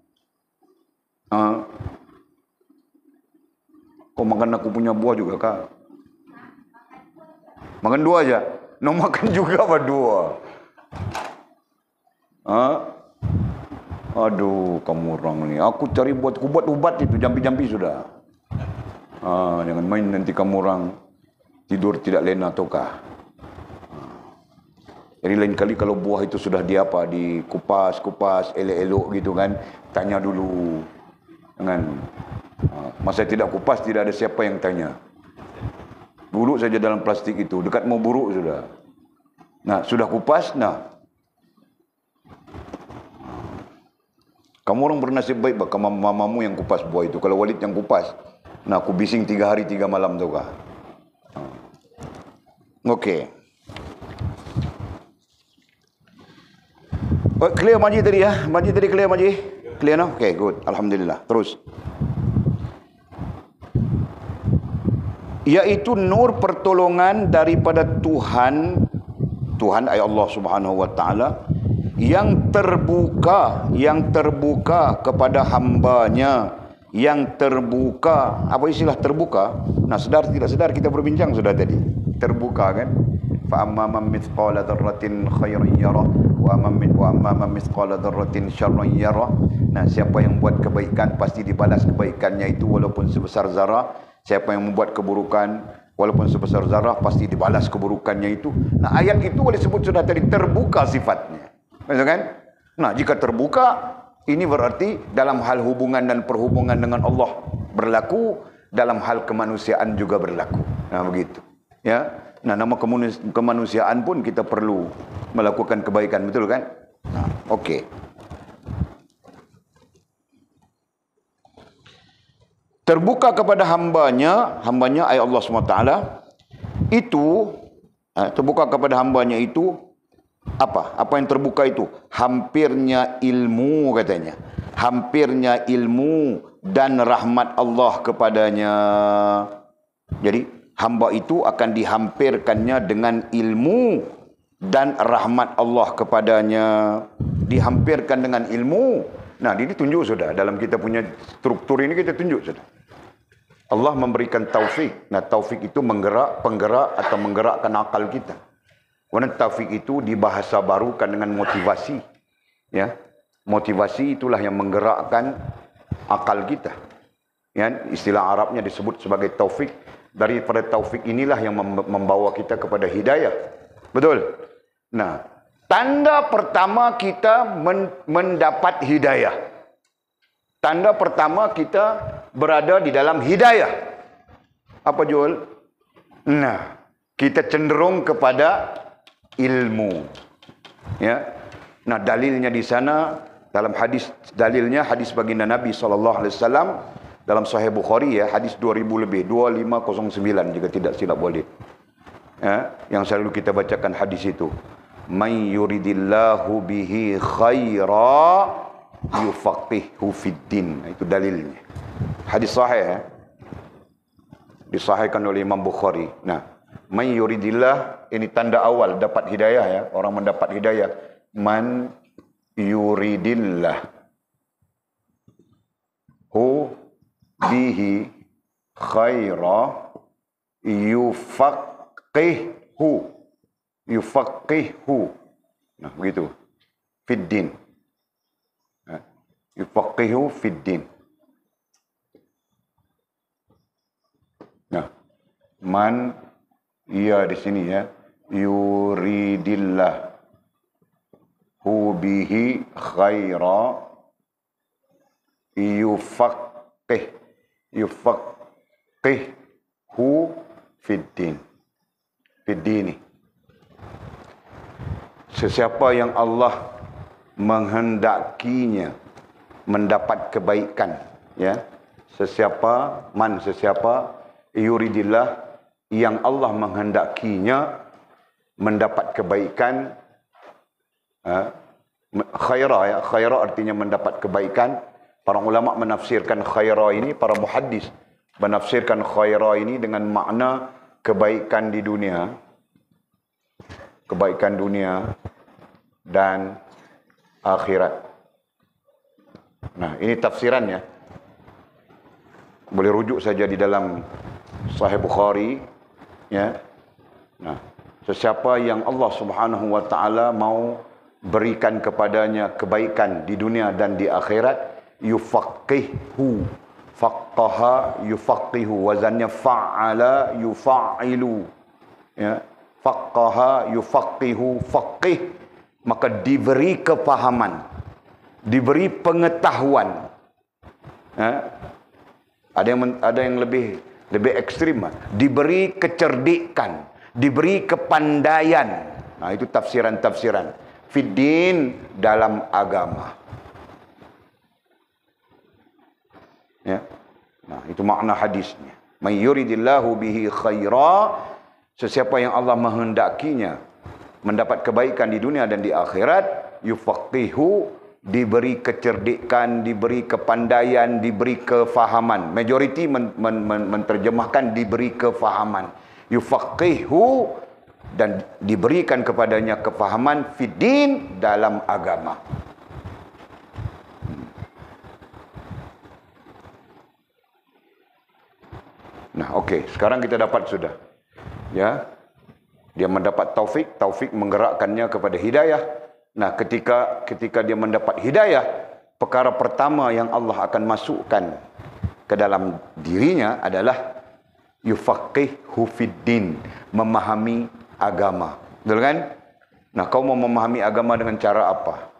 Ha? Kau makan aku punya buah juga kah? Makan dua aja. Nak makan juga apa dua? Ha? Aduh, kamu orang ni. Aku cari buat, aku buat ubat itu, jampi-jampi sudah. Ha, jangan main nanti kamu orang tidur tidak lena ataukah? Jadi lain kali kalau buah itu sudah di apa, dikupas-kupas, elok-elok gitu kan, tanya dulu. Jangan. Masa tidak kupas, tidak ada siapa yang tanya. Buruk saja dalam plastik itu, dekat mau buruk sudah. Nah, sudah kupas, nah. Kamu orang bernasib baik bak, mamamu yang kupas buah itu. Kalau Walid yang kupas, nah aku bising tiga hari tiga malam tu kah. Okey. Oh, clear Maji tadi ya? Maji tadi clear Maji? Clear no? Okay, good. Alhamdulillah. Terus. Iaitu nur pertolongan daripada Tuhan, Tuhan ayat Allah Subhanahu Wa Taala yang terbuka, yang terbuka kepada hambanya, yang terbuka. Apa istilah terbuka? Nah, sedar tidak sedar kita berbincang sudah tadi. Terbuka kan? fa amma man mithqala dzarratin khairan yarah wa amma min wa amma man mithqala dzarratin syarran yarah. Nah, siapa yang buat kebaikan pasti dibalas kebaikannya itu walaupun sebesar zarah. Siapa yang membuat keburukan walaupun sebesar zarah pasti dibalas keburukannya itu. Nah, ayat itu boleh sebut sudah tadi terbuka sifatnya. Betul kan? Nah, jika terbuka, ini berarti dalam hal hubungan dan perhubungan dengan Allah berlaku, dalam hal kemanusiaan juga berlaku. Nah, begitu. Ya. Nah, nama kemanusiaan pun kita perlu melakukan kebaikan, betul kan? Nah, okey. Terbuka kepada hambanya, hambanya ayat Allah subhanahu wa taala itu, terbuka kepada hambanya itu apa? Apa yang terbuka itu? Hampirnya ilmu katanya. Hampirnya ilmu dan rahmat Allah kepadanya. Jadi, hamba itu akan dihampirkannya dengan ilmu dan rahmat Allah kepadanya. Dihampirkan dengan ilmu. Nah, ini tunjuk sudah. Dalam kita punya struktur ini kita tunjuk sudah. Allah memberikan taufik. Nah, taufik itu menggerak, penggerak atau menggerakkan akal kita. Kemudian taufik itu dibahasa barukan dengan motivasi. Ya, motivasi itulah yang menggerakkan akal kita. Ya, istilah Arabnya disebut sebagai taufik. Daripada taufik inilah yang membawa kita kepada hidayah. Betul? Nah, tanda pertama kita mendapat hidayah. Tanda pertama kita berada di dalam hidayah. Apa Joel? Nah, kita cenderung kepada ilmu. Ya. Nah, dalilnya di sana dalam hadis, dalilnya hadis baginda Nabi sallallahu alaihi wasallam dalam Sahih Bukhari ya, hadis dua ribu lebih, dua lima kosong sembilan jika tidak silap boleh. Ya, yang selalu kita bacakan hadis itu. Man yuridillahu bihi khaira yufaqihu fid din. Itu dalilnya. Hadis sahih ya. Disahihkan oleh Imam Bukhari. Nah, man yuridillah ini tanda awal dapat hidayah ya. Orang mendapat hidayah. Man yuridillah hu bihi khaira yufaqihu yufaqihu. Nah, begitu. Fid din. Yufaqihu fid din. Nah, man ia di sini ya, yuridillah hu bihi khaira yufaqih yufaqihu fid din. Fid dini. Sesiapa yang Allah menghendakinya mendapat kebaikan, ya. Sesiapa, man sesiapa, yuridillah, yang Allah menghendakinya mendapat kebaikan, uh, khaira ya, khaira artinya mendapat kebaikan. Para ulama menafsirkan khaira ini, para muhaddis menafsirkan khaira ini dengan makna kebaikan di dunia, kebaikan dunia dan akhirat. Nah, ini tafsirannya. Boleh rujuk saja di dalam Sahih Bukhari, ya. Nah, sesiapa yang Allah Subhanahu wa taala mau berikan kepadanya kebaikan di dunia dan di akhirat, yufaqihu. Faqqaha yufaqihu, wazannya fa'ala yufa'ilu. Ya. Faqqaha yufaqihu, faqih, maka diberi kepahaman, diberi pengetahuan. Ha? Ada yang ada yang lebih lebih ekstrim, diberi kecerdikan, diberi kepandaian. Nah, itu tafsiran-tafsiran fiddin dalam agama. Ya. Nah, itu makna hadisnya. May yuridillahu bihi khaira, sesiapa yang Allah menghendakinya mendapat kebaikan di dunia dan di akhirat, yufaqihu, diberi kecerdikan, diberi kepandaian, diberi kefahaman. Majoriti men, men, men, menterjemahkan diberi kefahaman. Yufaqihu, dan diberikan kepadanya kefahaman fiddin dalam agama. Nah, okey, sekarang kita dapat sudah. Ya. Dia mendapat taufik, taufik menggerakkannya kepada hidayah. Nah, ketika ketika dia mendapat hidayah, perkara pertama yang Allah akan masukkan ke dalam dirinya adalah yufaqihu fiddin, memahami agama. Betul kan? Nah, kau mau memahami agama dengan cara apa?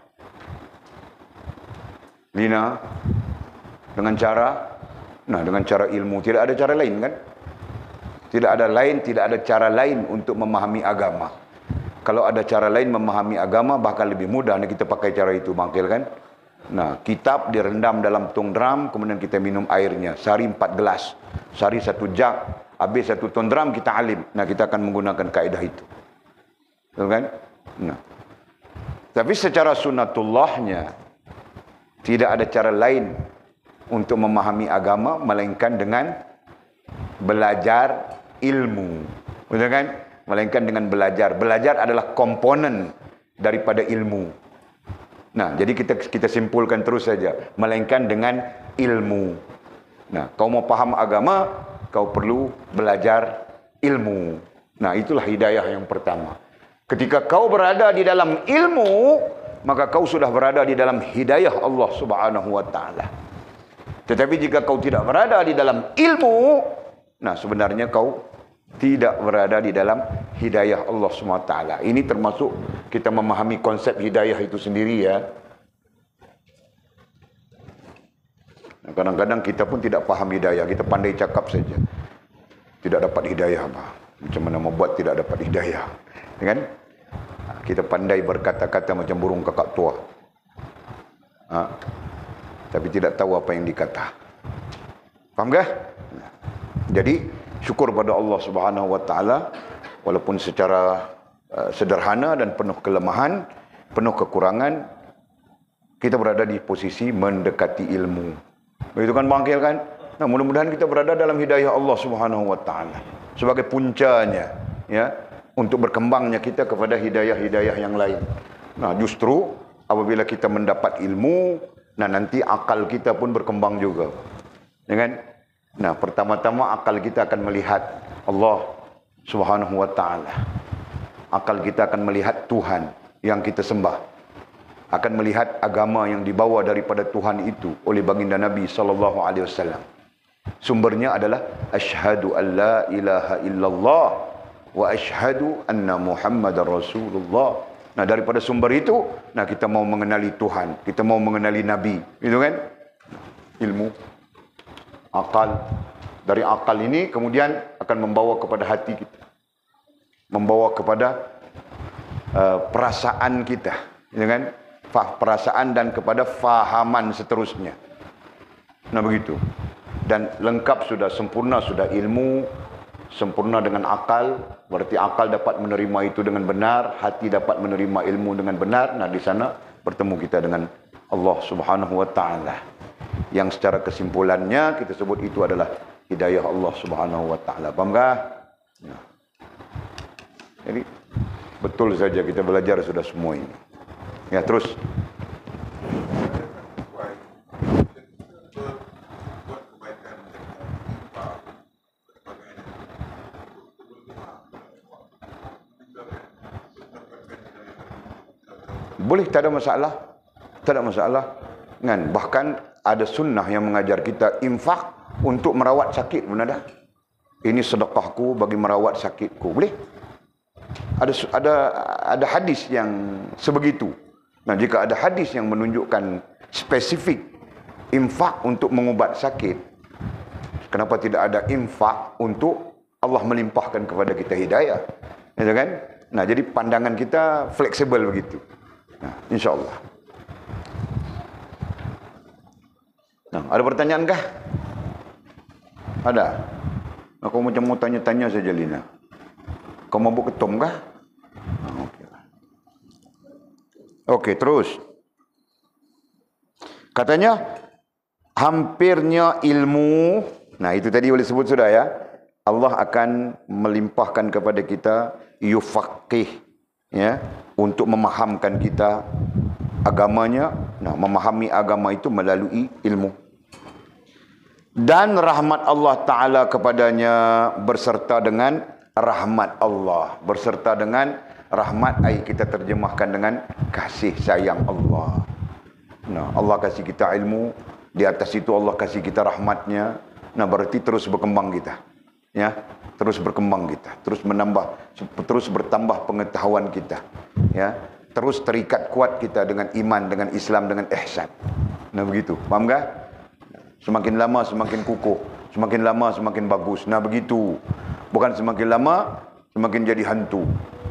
Lina, dengan cara, nah dengan cara ilmu. Tidak ada cara lain kan? Tidak ada lain, tidak ada cara lain untuk memahami agama. Kalau ada cara lain memahami agama, bahkan lebih mudah nah kita pakai cara itu, bangkil kan? Nah, kitab direndam dalam tung drum, kemudian kita minum airnya. Sehari empat gelas, sehari satu jug, habis satu ton drum kita alim. Nah, kita akan menggunakan kaedah itu. Betul kan? Nah. Tapi secara sunnatullahnya, tidak ada cara lain untuk memahami agama, melainkan dengan belajar ilmu. Betul kan? Melainkan dengan belajar. Belajar adalah komponen daripada ilmu. Nah, jadi kita kita simpulkan terus saja. Melainkan dengan ilmu. Nah, kau mau paham agama, kau perlu belajar ilmu. Nah, itulah hidayah yang pertama. Ketika kau berada di dalam ilmu, maka kau sudah berada di dalam hidayah Allah Subhanahu wa taala. Tetapi jika kau tidak berada di dalam ilmu, nah sebenarnya kau tidak berada di dalam hidayah Allah Subhanahu wa taala. Ini termasuk kita memahami konsep hidayah itu sendiri ya. Kadang-kadang kita pun tidak paham hidayah, kita pandai cakap saja. Tidak dapat hidayah apa? Macam mana membuat tidak dapat hidayah? Kan? Kita pandai berkata-kata macam burung kakak tua. Ha? Tapi tidak tahu apa yang dikata. Faham ke? Jadi syukur pada Allah Subhanahu wa taala, walaupun secara uh, sederhana dan penuh kelemahan, penuh kekurangan, kita berada di posisi mendekati ilmu. Begitu kan bangkil kan? Nah, mudah-mudahan kita berada dalam hidayah Allah Subhanahu wa taala sebagai puncanya, ya, untuk berkembangnya kita kepada hidayah-hidayah yang lain. Nah, justru apabila kita mendapat ilmu, nah nanti akal kita pun berkembang juga. Ya kan? Nah, pertama-tama akal kita akan melihat Allah Subhanahu wa taala. Akal kita akan melihat Tuhan yang kita sembah. Akan melihat agama yang dibawa daripada Tuhan itu oleh baginda Nabi sallallahu alaihi wasallam. Sumbernya adalah asyhadu an la ilaha illallah wa asyhadu anna Muhammadar Rasulullah. Nah, daripada sumber itu, nah kita mau mengenali Tuhan, kita mau mengenali Nabi, gitu kan? Ilmu, akal. Dari akal ini kemudian akan membawa kepada hati kita, membawa kepada uh, perasaan kita, gitu kan? Perasaan dan kepada fahaman seterusnya. Nah, begitu. Dan lengkap sudah, sempurna sudah ilmu, sempurna dengan akal, berarti akal dapat menerima itu dengan benar, hati dapat menerima ilmu dengan benar. Nah, di sana bertemu kita dengan Allah Subhanahu wa taala. Yang secara kesimpulannya kita sebut itu adalah hidayah Allah Subhanahu wa taala. Paham tak? Nah. Jadi betul saja kita belajar sudah semua ini. Ya, terus. Boleh, tak ada masalah. Tak ada masalah. Kan? Bahkan ada sunnah yang mengajar kita infak untuk merawat sakit pun ada. Ini sedekahku bagi merawat sakitku. Boleh? Ada ada ada hadis yang sebegitu. Nah, jika ada hadis yang menunjukkan spesifik infak untuk mengubat sakit, kenapa tidak ada infak untuk Allah melimpahkan kepada kita hidayah? Ya kan? Nah, jadi pandangan kita fleksibel begitu. Nah, insya-Allah. Nah, ada pertanyaan kah? Ada? Aku macam mau tanya-tanya saja, Lina. Kau mabuk ketum kah? Nah, okey. Okey, terus. Katanya hampirnya ilmu, nah itu tadi boleh sebut sudah ya. Allah akan melimpahkan kepada kita yufaqih, ya, untuk memahamkan kita agamanya. Nah, memahami agama itu melalui ilmu. Dan rahmat Allah Ta'ala kepadanya berserta dengan rahmat Allah. Berserta dengan rahmat, ai kita terjemahkan dengan kasih sayang Allah. Nah, Allah kasih kita ilmu, di atas itu Allah kasih kita rahmatnya. Nah, berarti terus berkembang kita. Ya, terus berkembang kita, terus menambah, terus bertambah pengetahuan kita. Ya, terus terikat kuat kita dengan iman, dengan Islam, dengan ihsan. Nah, begitu. Paham tak? Semakin lama semakin kukuh, semakin lama semakin bagus. Nah, begitu. Bukan semakin lama semakin jadi hantu.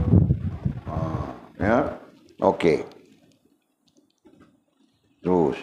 Ya, okey. Terus,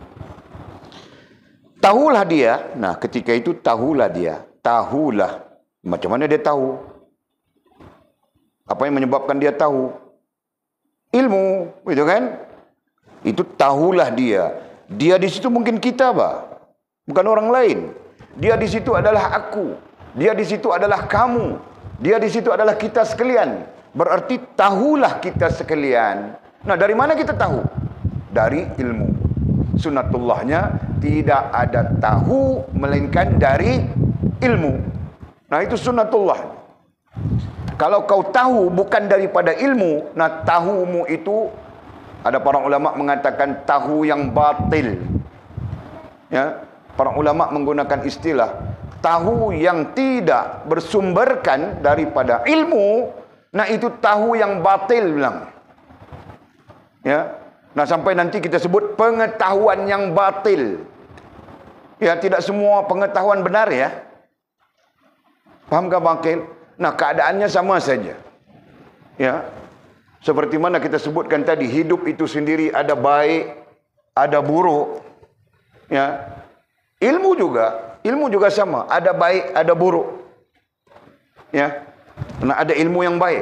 tahulah dia. Nah, ketika itu tahulah dia. Tahulah. Macam mana dia tahu? Apa yang menyebabkan dia tahu? Ilmu, gitu kan? Itu tahulah dia. Dia di situ mungkin kita, bah, bukan orang lain. Dia di situ adalah aku. Dia di situ adalah kamu. Dia di situ adalah kita sekalian. Berarti tahulah kita sekalian. Nah, dari mana kita tahu? Dari ilmu. Sunnatullahnya tidak ada tahu melainkan dari ilmu. Nah, itu sunnatullah. Kalau kau tahu bukan daripada ilmu, nah tahumu itu, ada para ulama mengatakan tahu yang batil. Ya, para ulama menggunakan istilah tahu yang tidak bersumberkan daripada ilmu. Nah, itu tahu yang batil bilang. Ya. Nah, sampai nanti kita sebut pengetahuan yang batil. Ya, tidak semua pengetahuan benar ya. Faham tak Bangkil? Nah, keadaannya sama saja. Ya. Seperti mana kita sebutkan tadi, hidup itu sendiri ada baik, ada buruk. Ya. Ilmu juga, ilmu juga sama, ada baik, ada buruk. Ya. Nah, ada ilmu yang baik.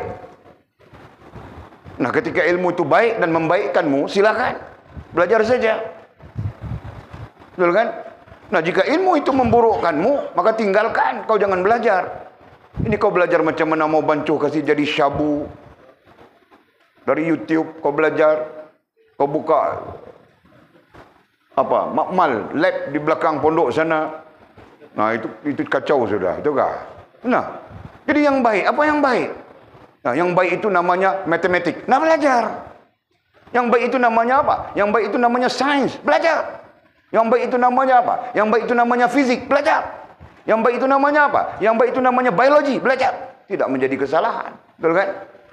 Nah, ketika ilmu itu baik dan membaikkanmu, silakan belajar saja. Betul kan? Nah, jika ilmu itu memburukkanmu, maka tinggalkan, kau jangan belajar. Ini kau belajar macam mana mau bancuh kasih jadi syabu. Dari YouTube kau belajar, kau buka apa? Makmal, lab di belakang pondok sana. Nah, itu itu kacau sudah, itu kah? Nah, jadi yang baik, apa yang baik? Nah, yang baik itu namanya matematik. Nah, belajar. Yang baik itu namanya apa? Yang baik itu namanya sains. Belajar. Yang baik itu namanya apa? Yang baik itu namanya fisik. Belajar. Yang baik itu namanya apa? Yang baik itu namanya biologi. Belajar. Tidak menjadi kesalahan. Betul kan?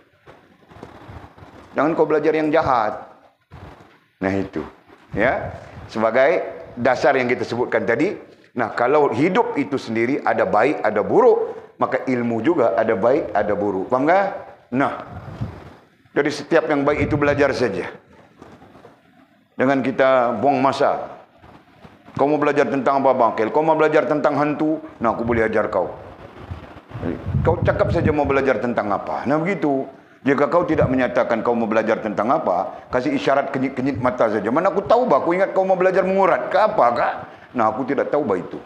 Jangan kau belajar yang jahat. Nah, itu. Ya. Sebagai dasar yang kita sebutkan tadi. Nah, kalau hidup itu sendiri ada baik, ada buruk, maka ilmu juga ada baik, ada buruk. Faham tak? Nah, jadi setiap yang baik itu belajar saja. Dengan kita buang masa. Kau mau belajar tentang apa, Bangkil? Kau mau belajar tentang hantu? Nah, aku boleh ajar kau. Kau cakap saja mau belajar tentang apa. Nah, begitu. Jika kau tidak menyatakan kau mau belajar tentang apa, kasih isyarat kenyit-kenyit mata saja. Mana aku tahu, bah? Aku ingat kau mau belajar mengurat. Ke apa, kak? Nah, aku tidak tahu, bah, itu.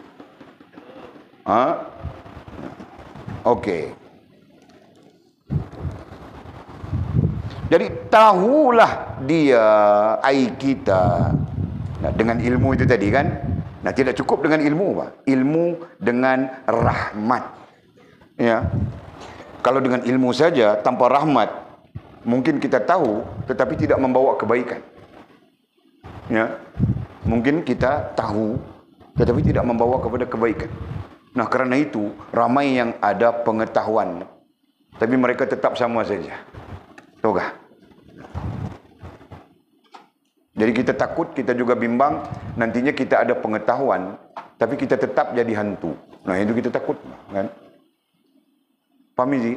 Ha? Okey. Jadi tahulah dia, ai kita. Nah, dengan ilmu itu tadi kan. Nah, tidak cukup dengan ilmu, Pak. Ilmu dengan rahmat. Ya. Kalau dengan ilmu saja tanpa rahmat, mungkin kita tahu tetapi tidak membawa kebaikan. Ya. Mungkin kita tahu tetapi tidak membawa kepada kebaikan. Nah, kerana itu ramai yang ada pengetahuan tapi mereka tetap sama saja. Tahu tak? Jadi kita takut, kita juga bimbang nantinya kita ada pengetahuan tapi kita tetap jadi hantu. Nah, itu kita takut, kan? Paham Mizi?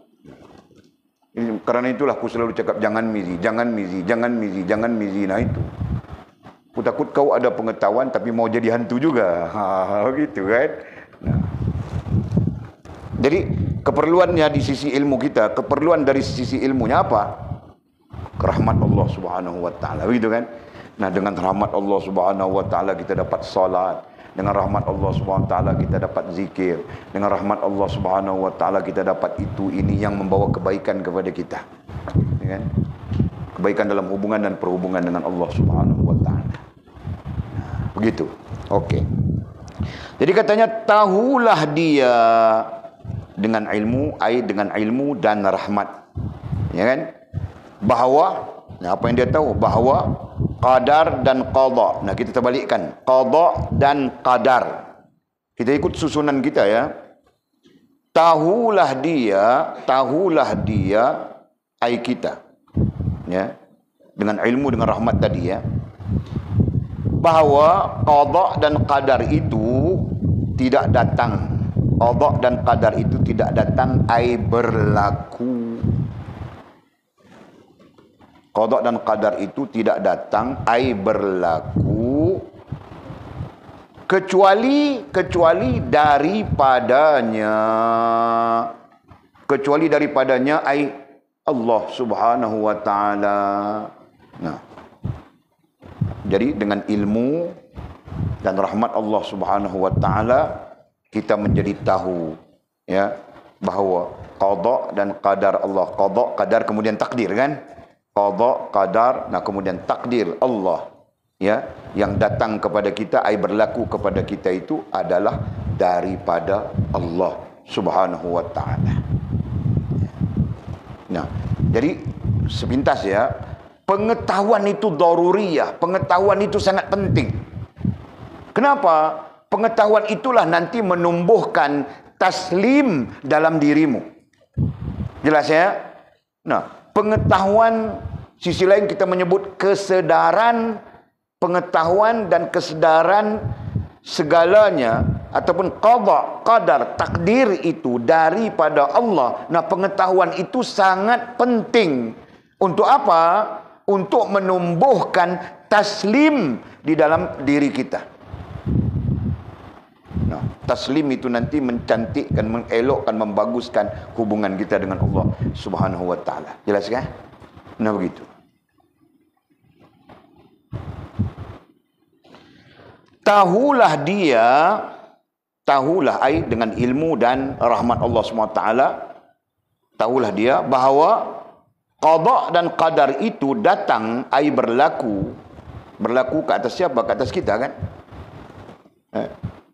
Karena itulah aku selalu cakap jangan Mizi, jangan Mizi, jangan Mizi, jangan Mizi. Nah, itu. Aku takut kau ada pengetahuan tapi mau jadi hantu juga. Ha, begitu kan? Nah. Jadi keperluannya di sisi ilmu kita, keperluan dari sisi ilmunya apa? Rahmat Allah Subhanahu wa taala, begitu kan? Nah, dengan rahmat Allah Subhanahu wa taala kita dapat salat, dengan rahmat Allah Subhanahu wa taala kita dapat zikir, dengan rahmat Allah Subhanahu wa taala kita dapat itu ini yang membawa kebaikan kepada kita. Ya kan? Kebaikan dalam hubungan dan perhubungan dengan Allah Subhanahu wa taala. Nah, begitu. Okey. Jadi katanya tahulah dia. dengan ilmu, ai dengan ilmu dan rahmat. Ya kan? Bahawa, nah apa yang dia tahu? Bahawa qadar dan qada. Nah, kita terbalikkan. Qada dan qadar. Kita ikut susunan kita ya. Tahulah dia, tahulah dia ai kita. Ya. Dengan ilmu, dengan rahmat tadi ya. Bahawa qada dan qadar itu tidak datang. Qada dan qadar itu tidak datang, ai berlaku. Qada dan qadar itu tidak datang, ai berlaku kecuali kecuali daripadanya. Kecuali daripadanya ai Allah Subhanahu wa taala. Nah. Jadi dengan ilmu dan rahmat Allah Subhanahu wa taala kita menjadi tahu ya bahawa qada dan qadar Allah, qada qadar kemudian takdir kan, qada qadar nah kemudian takdir Allah ya yang datang kepada kita, ai berlaku kepada kita itu adalah daripada Allah Subhanahu wa taala. Nah, jadi sepintas ya, pengetahuan itu daruriyah, pengetahuan itu sangat penting. Kenapa? Pengetahuan itulah nanti menumbuhkan taslim dalam dirimu. Jelas ya? Nah, pengetahuan, sisi lain kita menyebut kesedaran, pengetahuan dan kesedaran segalanya ataupun qada, qadar, takdir itu daripada Allah. Nah, pengetahuan itu sangat penting. Untuk apa? Untuk menumbuhkan taslim di dalam diri kita. Nah, taslim itu nanti mencantikkan, mengelokkan, membaguskan hubungan kita dengan Allah Subhanahu wa taala. Jelas kan? Nah, begitu. Tahulah dia, tahulah ai dengan ilmu dan rahmat Allah Subhanahu wa taala. Tahulah dia bahawa qada dan qadar itu datang, ai berlaku. Berlaku ke atas siapa? Ke atas kita kan? Eh.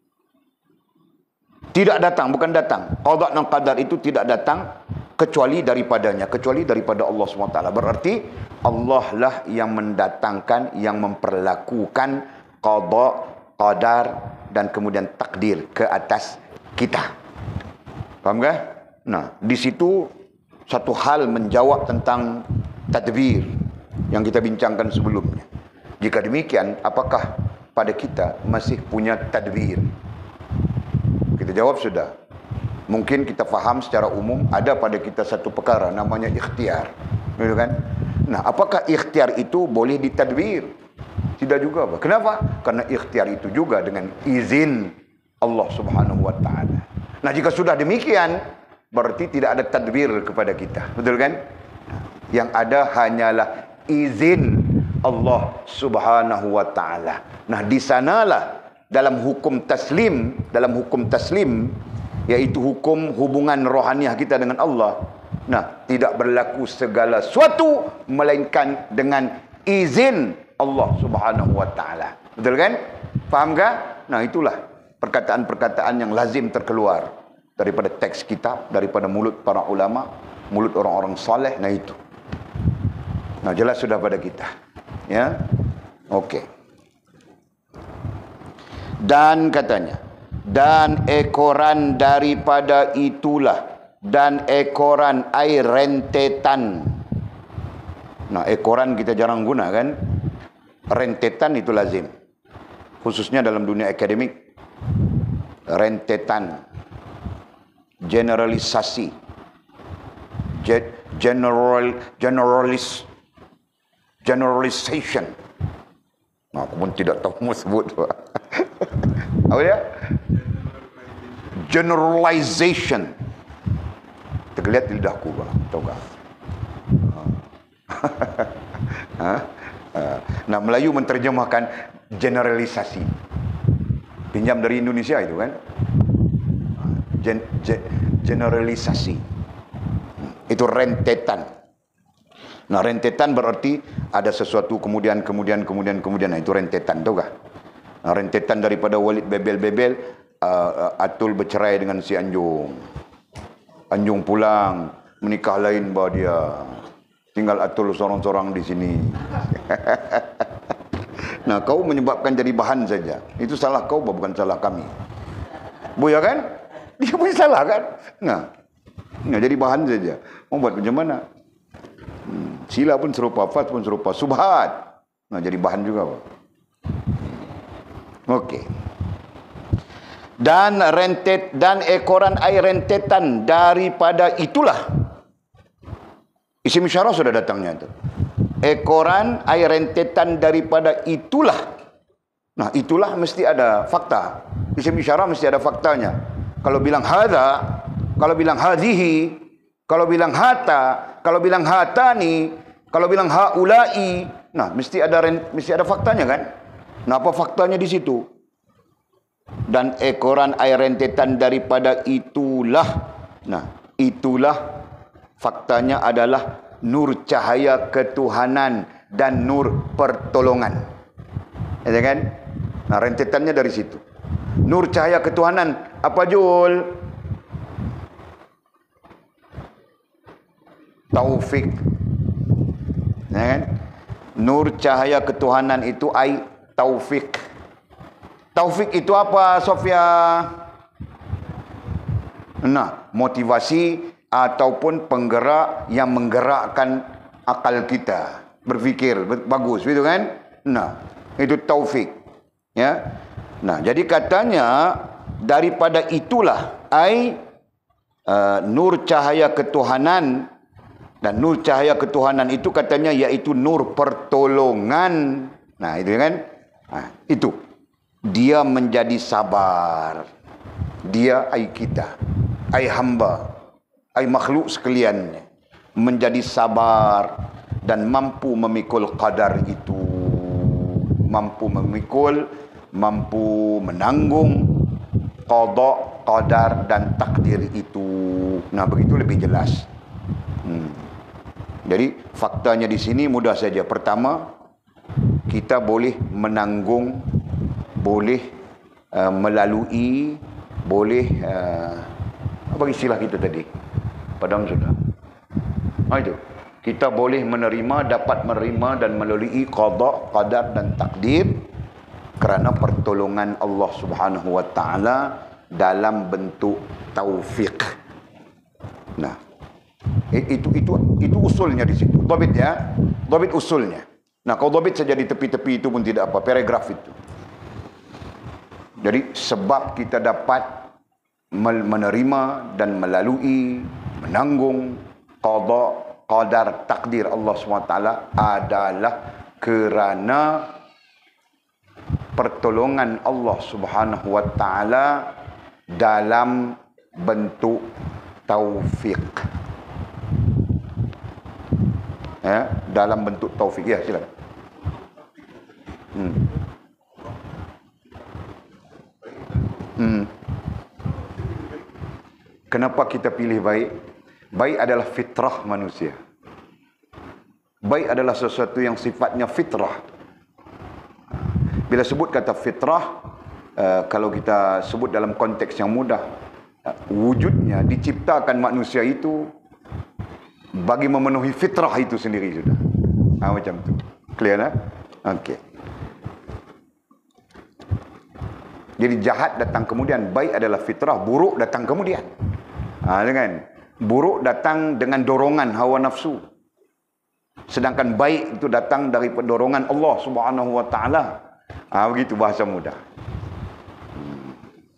Tidak datang, bukan datang. Qada dan qadar itu tidak datang kecuali daripadanya, kecuali daripada Allah subhanahu wa taala. Berarti Allah lah yang mendatangkan, yang memperlakukan qada, qadar dan kemudian takdir ke atas kita. Faham tak? Nah, di situ satu hal menjawab tentang tadbir yang kita bincangkan sebelumnya. Jika demikian, apakah pada kita masih punya tadbir? Kita jawab sudah. Mungkin kita faham secara umum ada pada kita satu perkara namanya ikhtiar. Betul kan? Nah, apakah ikhtiar itu boleh ditadbir? Tidak juga, Pak. Kenapa? Karena ikhtiar itu juga dengan izin Allah Subhanahu wa taala. Nah, jika sudah demikian, berarti tidak ada tadbir kepada kita. Betul kan? Yang ada hanyalah izin Allah Subhanahu wa taala. Nah, di sanalah dalam hukum taslim, dalam hukum taslim yaitu hukum hubungan rohaniah kita dengan Allah. Nah, tidak berlaku segala sesuatu melainkan dengan izin Allah Subhanahu wa taala. Betul kan? Faham kah? Nah, itulah perkataan-perkataan yang lazim terkeluar daripada teks kitab, daripada mulut para ulama, mulut orang-orang saleh. Nah, itu. Nah, jelas sudah pada kita. Ya. Okey. Dan katanya, dan ekoran daripada itulah, dan ekoran air rentetan. Nah, ekoran kita jarang guna kan? Rentetan itu lazim. Khususnya dalam dunia akademik. Rentetan. Generalisasi. General, generalis, generalization. Nah, aku pun tidak tahu mau sebut. Apa dia? Generalization. Tergeliat di lidahku, bang. Tahu tak? Nah, Melayu menterjemahkan generalisasi. Pinjam dari Indonesia itu kan? Gen, gen, generalisasi. Itu rentetan. Nah, rentetan berarti ada sesuatu kemudian, kemudian, kemudian, kemudian. Nah, itu rentetan, tahu tak? Nah, rentetan daripada Walid bebel-bebel, uh, Atul bercerai dengan si Anjung. anjung pulang, menikah lain bah dia. Tinggal atul seorang-seorang di sini. Nah, kau menyebabkan jadi bahan saja. Itu salah kau, bukan salah kami. Bu ya kan? Dia punya salah kan? Nah, nah jadi bahan saja. Mau buat macam mana? Hmm, sila pun serupa, fas pun serupa, subhat. Nah, jadi bahan juga, Pak. Okey. Dan rentet dan ekoran air rentetan daripada itulah. Isim isyarah sudah datangnya itu. Ekoran air rentetan daripada itulah. Nah, itulah mesti ada fakta. Isim isyarah mesti ada faktanya. Kalau bilang hadza, kalau bilang hadhihi, kalau bilang hata, kalau bilang hatani, kalau bilang haulai, nah mesti ada mesti ada faktanya kan? Nah, apa faktanya di situ? Dan ekoran air rentetan daripada itulah. Nah, itulah faktanya adalah nur cahaya ketuhanan dan nur pertolongan. Ya kan? Nah, rentetannya dari situ. Nur cahaya ketuhanan apa, Jul? Taufik. Ya kan? Nur cahaya ketuhanan itu ai taufik. Taufik itu apa, Sofia? Nah, motivasi ataupun penggerak yang menggerakkan akal kita berfikir bagus, begitu kan? Nah, itu taufik. Ya. Nah, jadi katanya daripada itulah ai uh, nur cahaya ketuhanan, dan nur cahaya ketuhanan itu katanya yaitu nur pertolongan. Nah, itu kan? Nah, itu. Dia menjadi sabar. Dia ai kita, ai hamba, ai makhluk sekalian menjadi sabar dan mampu memikul qadar itu, mampu memikul, mampu menanggung qada, qadar dan takdir itu. Nah, begitu lebih jelas. Hmm. Jadi faktanya di sini mudah saja. Pertama, kita boleh menanggung, boleh uh, melalui, boleh uh, apa istilah kita tadi? Padam sudah. Ah, itu. Kita boleh menerima, dapat menerima dan melalui qada, qadar dan takdir kerana pertolongan Allah Subhanahu wa taala dalam bentuk taufik. Nah, itu itu itu usulnya di situ. Dhabit ya. Dhabit usulnya. Nah, kalau dhabit saja di tepi-tepi itu pun tidak apa, paragraf itu. Jadi sebab kita dapat menerima dan melalui, menanggung qada, qadar, takdir Allah subhanahu wa taala adalah kerana pertolongan Allah Subhanahu wa taala dalam bentuk taufik. Ya, dalam bentuk taufik. Ya, silakan. Hmm. Hmm. Kenapa kita pilih baik? Baik adalah fitrah manusia. Baik adalah sesuatu yang sifatnya fitrah. Bila sebut kata fitrah, uh, kalau kita sebut dalam konteks yang mudah, uh, wujudnya diciptakan manusia itu bagi memenuhi fitrah itu sendiri sudah. Ha, macam tu. Clear lah? Okey. Jadi jahat datang kemudian, baik adalah fitrah, buruk datang kemudian. Ha, kan? Buruk datang dengan dorongan hawa nafsu. Sedangkan baik itu datang dari dorongan Allah Subhanahu wa taala. Ah, begitu bahasa mudah. Hmm.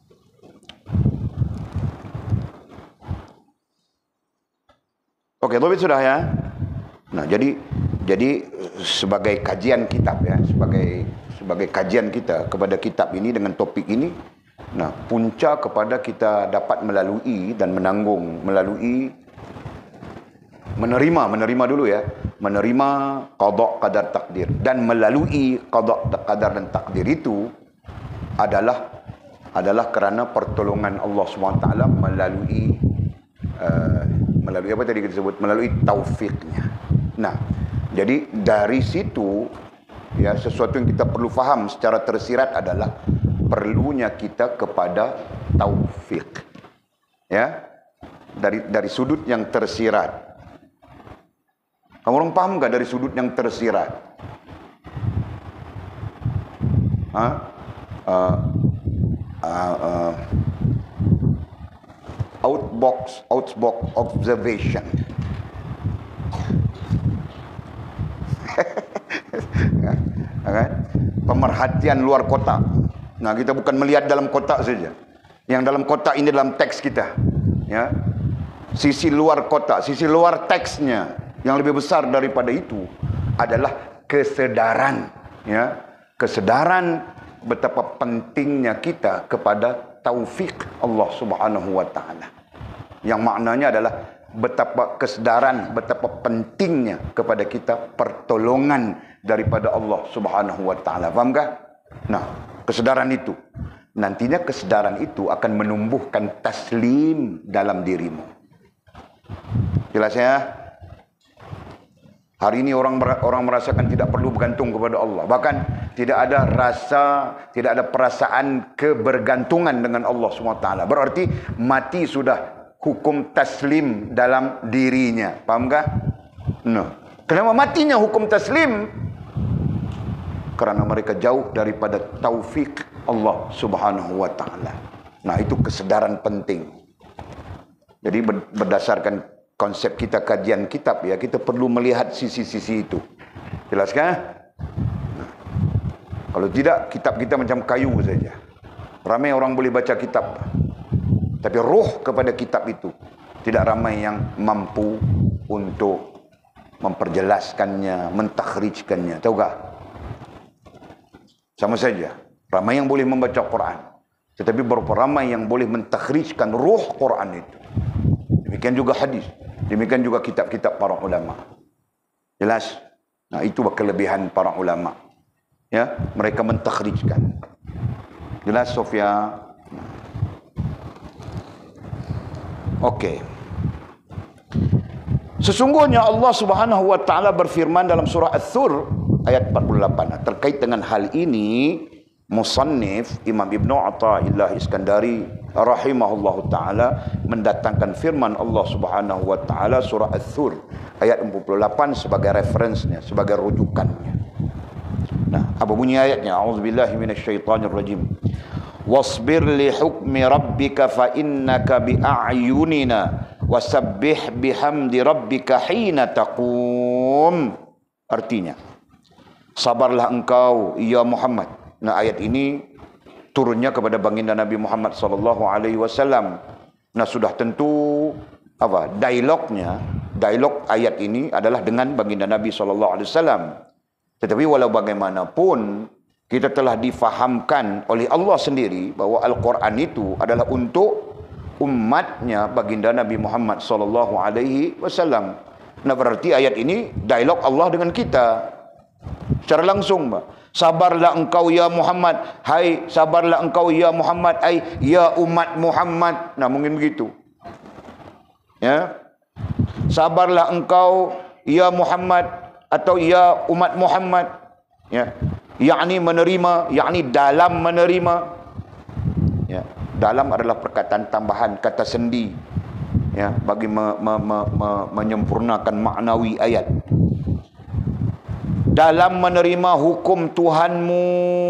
Okey, dhabit sudah ya. Nah, jadi jadi sebagai kajian kitab ya, sebagai sebagai kajian kita kepada kitab ini dengan topik ini, nah, punca kepada kita dapat melalui dan menanggung, melalui menerima, menerima dulu ya, menerima qada, qadar, takdir, dan melalui qada, qadar dan takdir itu adalah adalah kerana pertolongan Allah subhanahu wa taala melalui uh, melalui apa tadi kita sebut, melalui taufiknya. Nah, jadi dari situ ya, sesuatu yang kita perlu faham secara tersirat adalah perlunya kita kepada taufik. Ya. dari dari sudut yang tersirat. Kamu orang paham nggak dari sudut yang tersirat? Hah? Uh, uh, uh, outbox, outbox observation. Kan? Pemerhatian luar kotak. Nah, kita bukan melihat dalam kotak saja. Yang dalam kotak ini dalam teks kita. Ya. Sisi luar kotak, sisi luar teksnya yang lebih besar daripada itu adalah kesadaran. Ya. Kesadaran betapa pentingnya kita kepada taufik Allah Subhanahu wa taala. Yang maknanya adalah betapa kesadaran, betapa pentingnya kepada kita pertolongan daripada Allah Subhanahu wa taala. Faham kah? Nah, kesadaran itu nantinya kesadaran itu akan menumbuhkan taslim dalam dirimu. Jelas ya? Hari ini orang orang merasakan tidak perlu bergantung kepada Allah. Bahkan tidak ada rasa, tidak ada perasaan kebergantungan dengan Allah subhanahu wa taala. Berarti mati sudah hukum taslim dalam dirinya. Paham kah? Nah, kenapa matinya hukum taslim? Karena mereka jauh daripada taufik Allah subhanahu wa ta'ala. Nah, itu kesadaran penting. Jadi berdasarkan konsep kita kajian kitab ya, kita perlu melihat sisi-sisi itu. Jelas kan? Nah, kalau tidak, kitab kita macam kayu saja. Ramai orang boleh baca kitab, tapi roh kepada kitab itu tidak ramai yang mampu untuk memperjelaskannya, mentakhrijkannya. Tahu tak? Sama saja. Ramai yang boleh membaca Quran, tetapi berapa ramai yang boleh mentakhrijkan roh Quran itu. Demikian juga hadis. Demikian juga kitab-kitab para ulama. Jelas? Nah, itu kelebihan para ulama. Ya, mereka mentakhrijkan. Jelas, Sofia? Okey. Sesungguhnya Allah Subhanahu wa taala berfirman dalam surah Ats-Tsur ayat empat puluh lapan. Terkait dengan hal ini, musannif Imam Ibnu Athaillah Iskandari rahimahullahu taala mendatangkan firman Allah Subhanahu wa taala surah Ats-Tsur ayat empat puluh lapan sebagai referensinya, sebagai rujukannya. Nah, apa bunyi ayatnya? A'udzubillahi minasyaitonirrajim. Wasbir li hukmi rabbika fa innaka bi a'yunina wasabbih bihamdi rabbika hina taqum. Artinya, sabarlah engkau ya Muhammad. Nah, ayat ini turunnya kepada baginda Nabi Muhammad sallallahu alaihi wasallam. Nah, sudah tentu apa? Dialognya, dialog ayat ini adalah dengan baginda Nabi sallallahu alaihi wasallam. Tetapi walau bagaimanapun kita telah difahamkan oleh Allah sendiri bahwa Al-Quran itu adalah untuk umatnya baginda Nabi Muhammad sallallahu alaihi wasallam. Nah, berarti ayat ini dialog Allah dengan kita secara langsung, Pak. Sabarlah engkau ya Muhammad, hai sabarlah engkau ya Muhammad, ai ya umat Muhammad. Nah, mungkin begitu. Ya. Sabarlah engkau ya Muhammad atau ya umat Muhammad. Ya. Yakni menerima, yakni dalam menerima. Ya. Dalam adalah perkataan tambahan kata sendi. Ya, bagi me, me, me, me, menyempurnakan maknawi ayat. Dalam menerima hukum Tuhanmu,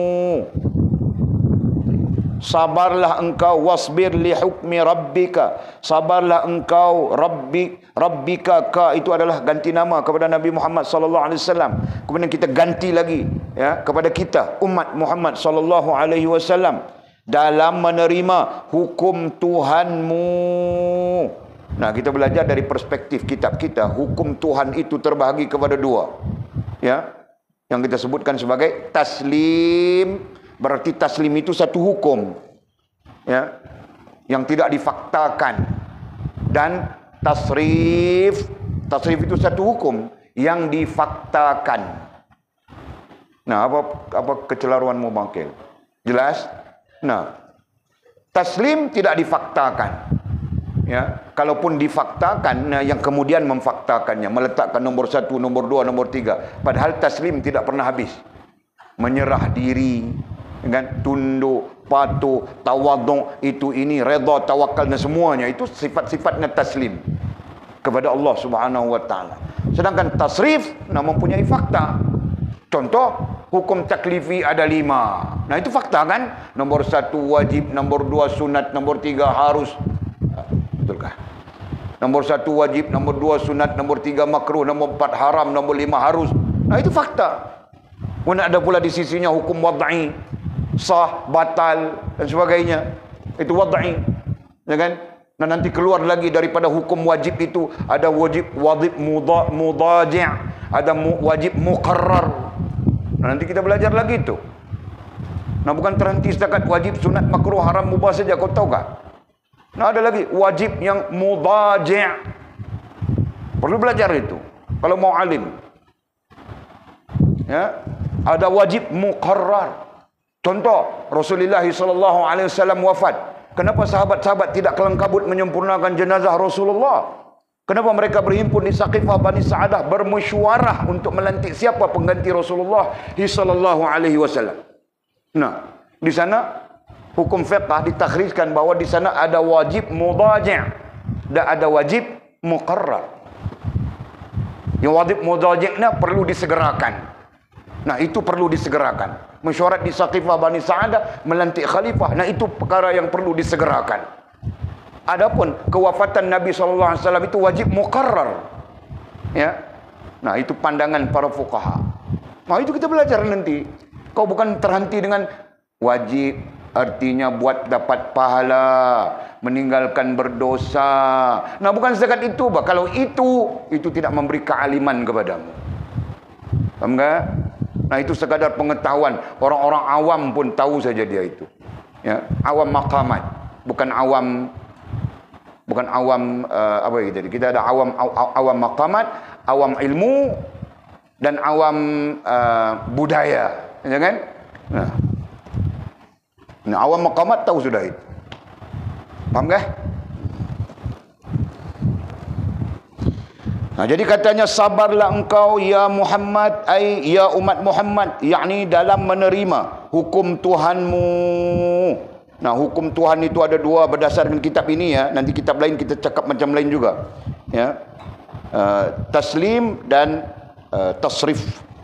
sabarlah engkau, wasbir li hukmi rabbika, sabarlah engkau, rabbi rabbika, ka itu adalah ganti nama kepada Nabi Muhammad sallallahu alaihi wasallam. Kemudian kita ganti lagi ya kepada kita umat Muhammad sallallahu alaihi wasallam, dalam menerima hukum Tuhanmu. Nah, kita belajar dari perspektif kitab kita, hukum Tuhan itu terbahagi kepada dua. Ya, yang kita sebutkan sebagai taslim, berarti taslim itu satu hukum, ya, yang tidak difaktakan, dan tasrif, tasrif itu satu hukum yang difaktakan. Nah, apa apa kecelaruanmu bangkil? Jelas? Nah, taslim tidak difaktakan. Ya, kalaupun difaktakan, nah, yang kemudian memfaktakannya, meletakkan nombor satu, nombor dua, nombor tiga. Padahal taslim tidak pernah habis. Menyerah diri, dengan tunduk, patuh, tawadhu, itu ini, redha, tawakal dan semuanya itu sifat-sifatnya taslim kepada Allah Subhanahu wa taala. Sedangkan tasrif nah mempunyai fakta. Contoh, hukum taklifi ada lima. Nah itu fakta kan? Nombor satu wajib, nombor dua sunat, nombor tiga harus. Betulkah? Nombor satu wajib, nombor dua sunat, nombor tiga makruh, nombor empat haram, nombor lima harus. Nah itu fakta. Kemudian ada pula di sisinya hukum wad'i, sah, batal dan sebagainya. Itu wad'i, ya kan? Nah nanti keluar lagi daripada hukum wajib itu ada wajib wajib mudha, mudhaji', ada mu, wajib muqarrar. Nah, nanti kita belajar lagi itu. Nah bukan terhenti setakat wajib, sunat, makruh, haram, mubah saja, kau tahu tak? Nah ada lagi wajib yang mudhaji'. Perlu belajar itu kalau mau alim. Ya, ada wajib muqarrar. Contoh, Rasulullah sallallahu alaihi wasallam wafat. Kenapa sahabat-sahabat tidak kelang kabut menyempurnakan jenazah Rasulullah? Kenapa mereka berhimpun di Saqifah Bani Sa'adah bermesyuarah untuk melantik siapa pengganti Rasulullah sallallahu alaihi wasallam? Nah, di sana hukum fiqh ditakhrijkan bahwa di sana ada wajib mudhaji' dan ada wajib muqarrar. Yang wajib mudhaji'nya perlu disegerakan. Nah, itu perlu disegerakan. Mesyuarat di Saqifah Bani Sa'adah melantik khalifah. Nah, itu perkara yang perlu disegerakan. Adapun kewafatan Nabi sallallahu alaihi wasallam itu wajib muqarrar. Ya. Nah, itu pandangan para fuqaha. Nah, itu kita belajar nanti. Kau bukan terhenti dengan wajib artinya buat dapat pahala, meninggalkan berdosa. Nah, bukan setakat itu, bah. Kalau itu itu tidak memberi kealiman kepadamu. Paham enggak? Nah, itu sekadar pengetahuan. Orang-orang awam pun tahu saja dia itu. Ya, awam maqamat, bukan awam bukan awam uh, apa gitu. Kita ada awam aw, awam maqamat, awam ilmu dan awam uh, budaya, ya kan? Nah, nah awam maqamat tahu sudah itu. Paham enggak? Nah, jadi katanya sabarlah engkau ya Muhammad, ai ya umat Muhammad, yakni dalam menerima hukum Tuhanmu. Nah, hukum Tuhan itu ada dua berdasarkan kitab ini ya. Nanti kitab lain kita cakap macam lain juga. Ya. Uh, taslim dan uh, tasrif.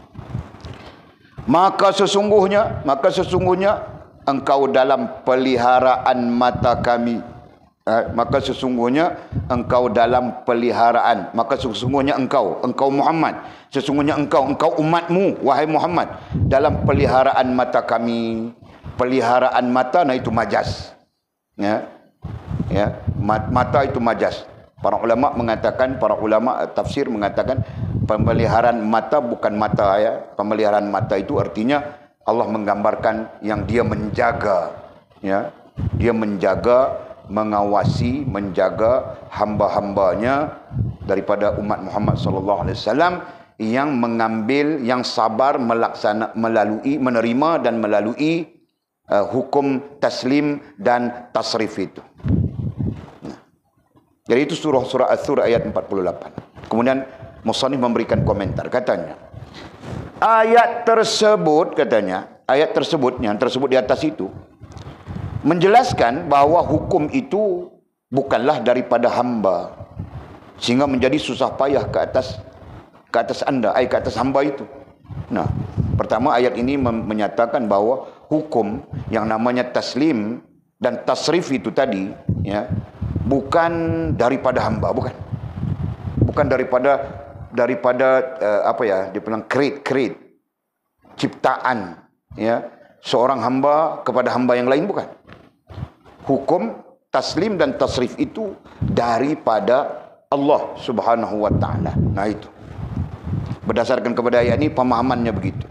Maka sesungguhnya, maka sesungguhnya engkau dalam peliharaan mata kami. Maka sesungguhnya engkau dalam peliharaan. Maka sesungguhnya engkau, engkau Muhammad, sesungguhnya engkau, engkau umatmu, wahai Muhammad, dalam peliharaan mata kami. Peliharaan mata, nah itu majas. Ya, ya, mata itu majas. Para ulama mengatakan, para ulama tafsir mengatakan, pemeliharaan mata bukan mata ya. Pemeliharaan mata itu artinya Allah menggambarkan yang dia menjaga, ya, dia menjaga, mengawasi, menjaga hamba-hambanya daripada umat Muhammad sallallahu alaihi wasallam yang mengambil, yang sabar melaksana, melalui, menerima dan melalui uh, hukum taslim dan tasrif itu. Nah, jadi itu surah-surah As-Sur ayat empat puluh delapan. Kemudian Musannif memberikan komentar, katanya ayat tersebut, katanya ayat tersebut yang tersebut di atas itu menjelaskan bahawa hukum itu bukanlah daripada hamba sehingga menjadi susah payah ke atas ke atas anda, ay, ke atas hamba itu. Nah, pertama ayat ini menyatakan bahawa hukum yang namanya taslim dan tasrif itu tadi ya, bukan daripada hamba, bukan. Bukan daripada daripada uh, apa ya, dia bilang create-create ciptaan ya, seorang hamba kepada hamba yang lain, bukan. Hukum taslim dan tasrif itu daripada Allah Subhanahu wa taala. Nah, itu berdasarkan kepada ayat ini pemahamannya begitu.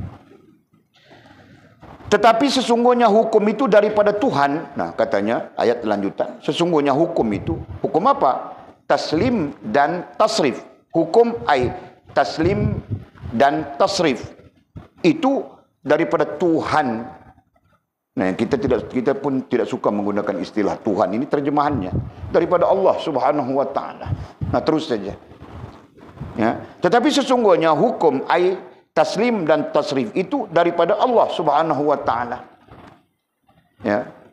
Tetapi sesungguhnya hukum itu daripada Tuhan. Nah, katanya ayat lanjutan, sesungguhnya hukum itu, hukum apa? Taslim dan tasrif. Hukum ay taslim dan tasrif itu daripada Tuhan. Nah, kita tidak kita pun tidak suka menggunakan istilah Tuhan, ini terjemahannya daripada Allah Subhanahu wa taala. Nah, terus saja. Ya, tetapi sesungguhnya hukum ay taslim dan tasrif itu daripada Allah Subhanahu wa taala. Ya.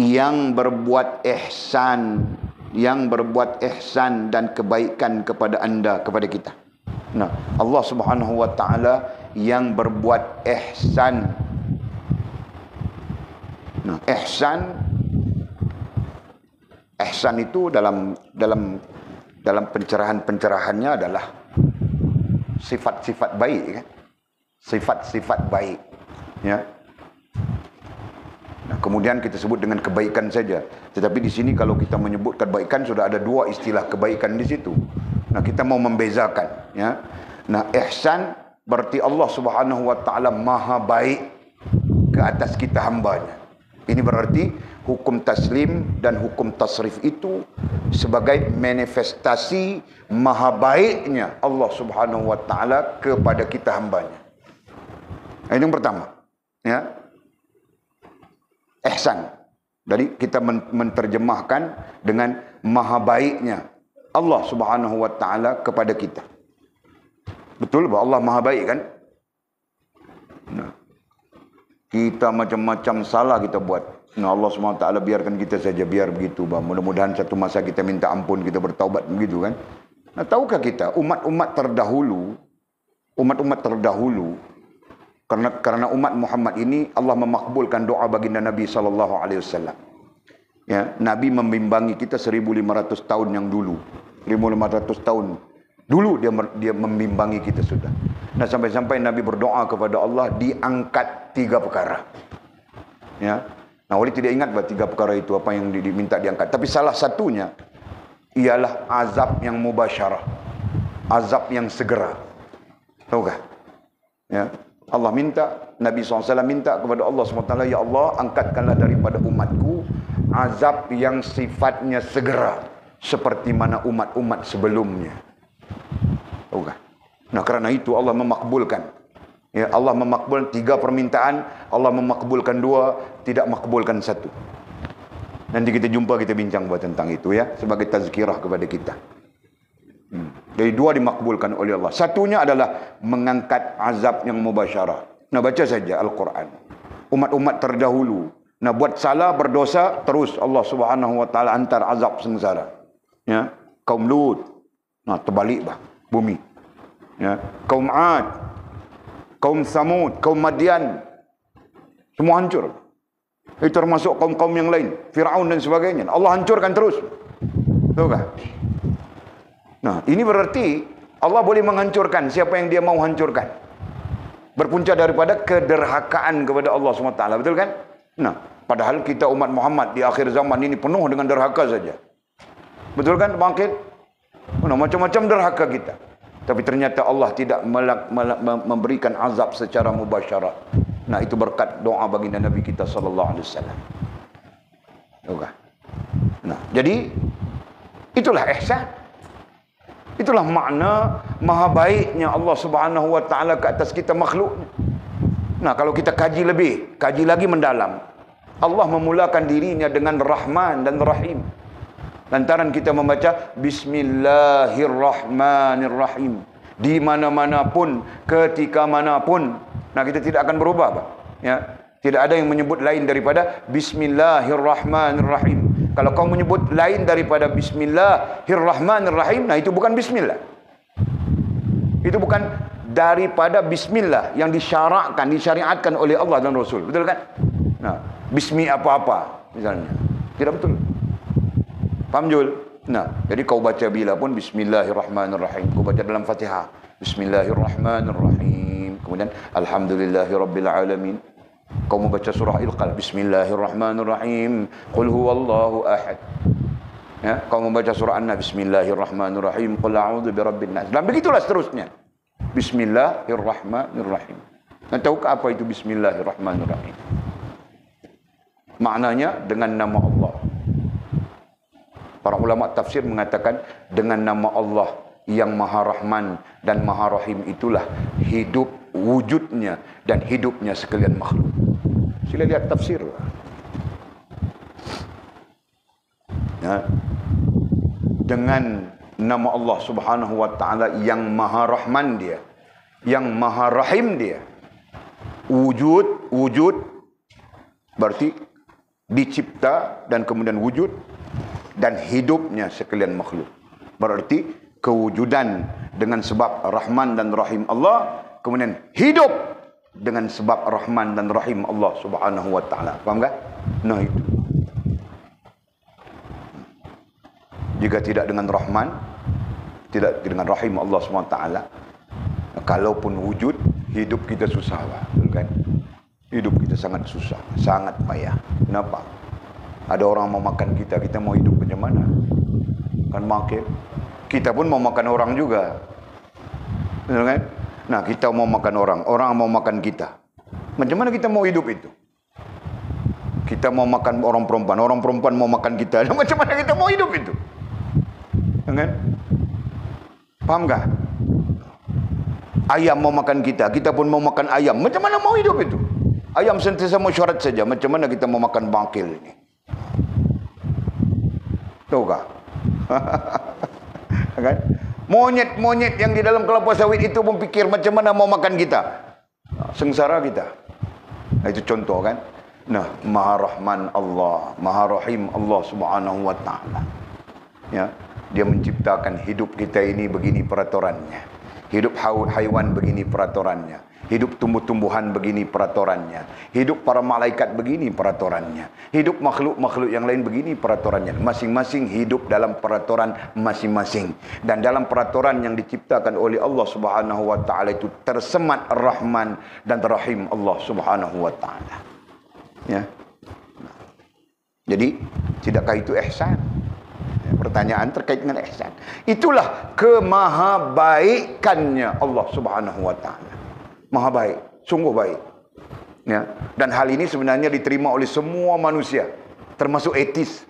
yang berbuat ihsan, yang berbuat ihsan dan kebaikan kepada anda, kepada kita. Nah, Allah Subhanahu wa taala yang berbuat ihsan. Nah, ihsan ihsan itu dalam dalam dalam pencerahan-pencerahannya adalah sifat-sifat baik, kan? Sifat-sifat baik, ya. Nah, kemudian kita sebut dengan kebaikan saja. Tetapi di sini kalau kita menyebut kebaikan, sudah ada dua istilah kebaikan di situ. Nah, kita mau membezakan, ya. Nah, ihsan berarti Allah Subhanahu wa taala maha baik ke atas kita hambanya. Ini berarti hukum taslim dan hukum tasrif itu sebagai manifestasi maha baiknya Allah Subhanahu wa taala kepada kita hambanya. Ini yang pertama, ya. Ihsan. Jadi kita menterjemahkan dengan maha baiknya Allah Subhanahu wa taala kepada kita. Betul bahwa Allah maha baik, kan? Nah, kita macam-macam salah kita buat. Nah, Allah Subhanahu wa taala biarkan kita saja, biar begitu, bah. Mudah-mudahan satu masa kita minta ampun, kita bertaubat, begitu, kan? Nah, tahukah kita umat-umat terdahulu, umat-umat terdahulu, karena karena umat Muhammad ini Allah memakbulkan doa baginda Nabi sallallahu alaihi wasallam. Ya, Nabi membimbangi kita seribu lima ratus tahun yang dulu. seribu lima ratus tahun dulu dia dia membimbangi kita sudah. Nah, sampai-sampai Nabi berdoa kepada Allah diangkat tiga perkara. Ya. Nah, oleh tidak ingat bah tiga perkara itu apa yang diminta diangkat. Tapi salah satunya ialah azab yang mubasyarah. Azab yang segera. Tahukah? Ya. Allah minta, Nabi shallallahu alaihi wasallam minta kepada Allah subhanahu wa taala, ya Allah, angkatkanlah daripada umatku azab yang sifatnya segera seperti mana umat-umat sebelumnya. Tahukah? Nah, karena itu Allah memakbulkan. Ya, Allah memakbulkan tiga permintaan, Allah memakbulkan dua, tidak makbulkan satu. Nanti kita jumpa, kita bincang buat tentang itu, ya, sebagai tazkirah kepada kita. Hmm. Jadi dua dimakbulkan oleh Allah. Satunya adalah mengangkat azab yang mubasyarah. Nah, baca saja Al-Quran. Umat-umat terdahulu, nah, buat salah, berdosa, terus Allah Subhanahu wa taala antar azab sengsara. Ya, kaum Lut, nah, terbalik bah bumi. Ya, kaum Ad, kaum Samud, kaum Madian, semua hancur. Itu termasuk kaum-kaum yang lain, Firaun dan sebagainya. Allah hancurkan terus. Tahu tak? Nah, ini berarti Allah boleh menghancurkan siapa yang dia mau hancurkan. Berpunca daripada kederhakaan kepada Allah subhanahu wa taala. Betul kan? Nah, padahal kita umat Muhammad di akhir zaman ini penuh dengan derhaka saja. Betul kan, bangkit? Nah, macam-macam derhaka kita. Tapi ternyata Allah tidak melak, melak, memberikan azab secara mubasyarah. Nah, itu berkat doa baginda Nabi kita sallallahu alaihi wasallam. Oke. Nah, jadi itulah ihsan. Itulah makna maha baiknya Allah Subhanahu wa taala ke atas kita makhluk. Nah, kalau kita kaji lebih, kaji lagi mendalam, Allah memulakan dirinya dengan Rahman dan Rahim. Lantaran kita membaca Bismillahirrahmanirrahim di mana-mana pun, ketika manapun. Nah, kita tidak akan berubah, Pak. Ya, tidak ada yang menyebut lain daripada Bismillahirrahmanirrahim. Kalau kau menyebut lain daripada Bismillahirrahmanirrahim, nah itu bukan Bismillah. Itu bukan daripada Bismillah yang disyarakkan, disyariatkan oleh Allah dan Rasul. Betul kan? Nah, Bismi apa-apa misalnya. Tidak betul. Paham, Jul? Nah, jadi kau baca bila pun Bismillahirrahmanirrahim. Kau baca dalam Fatihah Bismillahirrahmanirrahim. Kemudian Alhamdulillahirabbilalamin. Kau membaca surah Al-Qalb Bismillahirrahmanirrahim. Qul huwallahu ahad. Ya, kau membaca surah An-Nas Bismillahirrahmanirrahim. Qul a'udzu birabbin nas. Dan begitulah seterusnya. Bismillahirrahmanirrahim. Dan tahukah apa itu Bismillahirrahmanirrahim? Maknanya dengan nama Allah. Para ulama tafsir mengatakan dengan nama Allah yang Maha Rahman dan Maha Rahim itulah hidup wujudnya dan hidupnya sekalian makhluk. Sila lihat tafsir. Ya. Dengan nama Allah Subhanahu wa taala yang Maha Rahman dia, yang Maha Rahim dia. Wujud, wujud berarti dicipta dan kemudian wujud dan hidupnya sekalian makhluk. Berarti kewujudan dengan sebab Rahman dan Rahim Allah, kemudian hidup dengan sebab Rahman dan Rahim Allah Subhanahu wa taala. Faham tak? Nah itu. Jika tidak dengan Rahman, tidak dengan Rahim Allah Subhanahu wa taala, kalaupun wujud, hidup kita susah, betul kan? Hidup kita sangat susah, sangat payah. Kenapa? Ada orang mau makan kita, kita mau hidup macam mana? Kan makin. Kita pun mau makan orang juga. Betul kan? Nah, kita mau makan orang, orang mau makan kita. Macam mana kita mau hidup itu? Kita mau makan orang perempuan, orang perempuan mau makan kita. Nah, macam mana kita mau hidup itu? Kan? Paham tak? Ayam mau makan kita, kita pun mau makan ayam. Macam mana mau hidup itu? Ayam sentiasa mesyuarat saja. Macam mana kita mau makan bangkil ini? Tahu tak? Kan? Monyet-monyet yang di dalam kelapa sawit itu pun fikir macam mana mau makan kita. Sengsara kita. Nah, itu contoh kan. Nah, Maha Rahman Allah, Maha Rahim Allah Subhanahu wa taala. Ya, dia menciptakan hidup kita ini begini peraturannya. Hidup haiwan begini peraturannya. Hidup tumbuh-tumbuhan begini peraturannya. Hidup para malaikat begini peraturannya. Hidup makhluk-makhluk yang lain begini peraturannya. Masing-masing hidup dalam peraturan masing-masing. Dan dalam peraturan yang diciptakan oleh Allah Subhanahu wa taala itu tersemat Rahman dan Rahim Allah Subhanahu wa taala. Ya. Jadi, tidakkah itu ihsan? Pertanyaan terkait dengan ihsan. Itulah kemahabaikannya Allah Subhanahu wa taala. Maha baik, sungguh baik. Ya. Dan hal ini sebenarnya diterima oleh semua manusia, termasuk etis.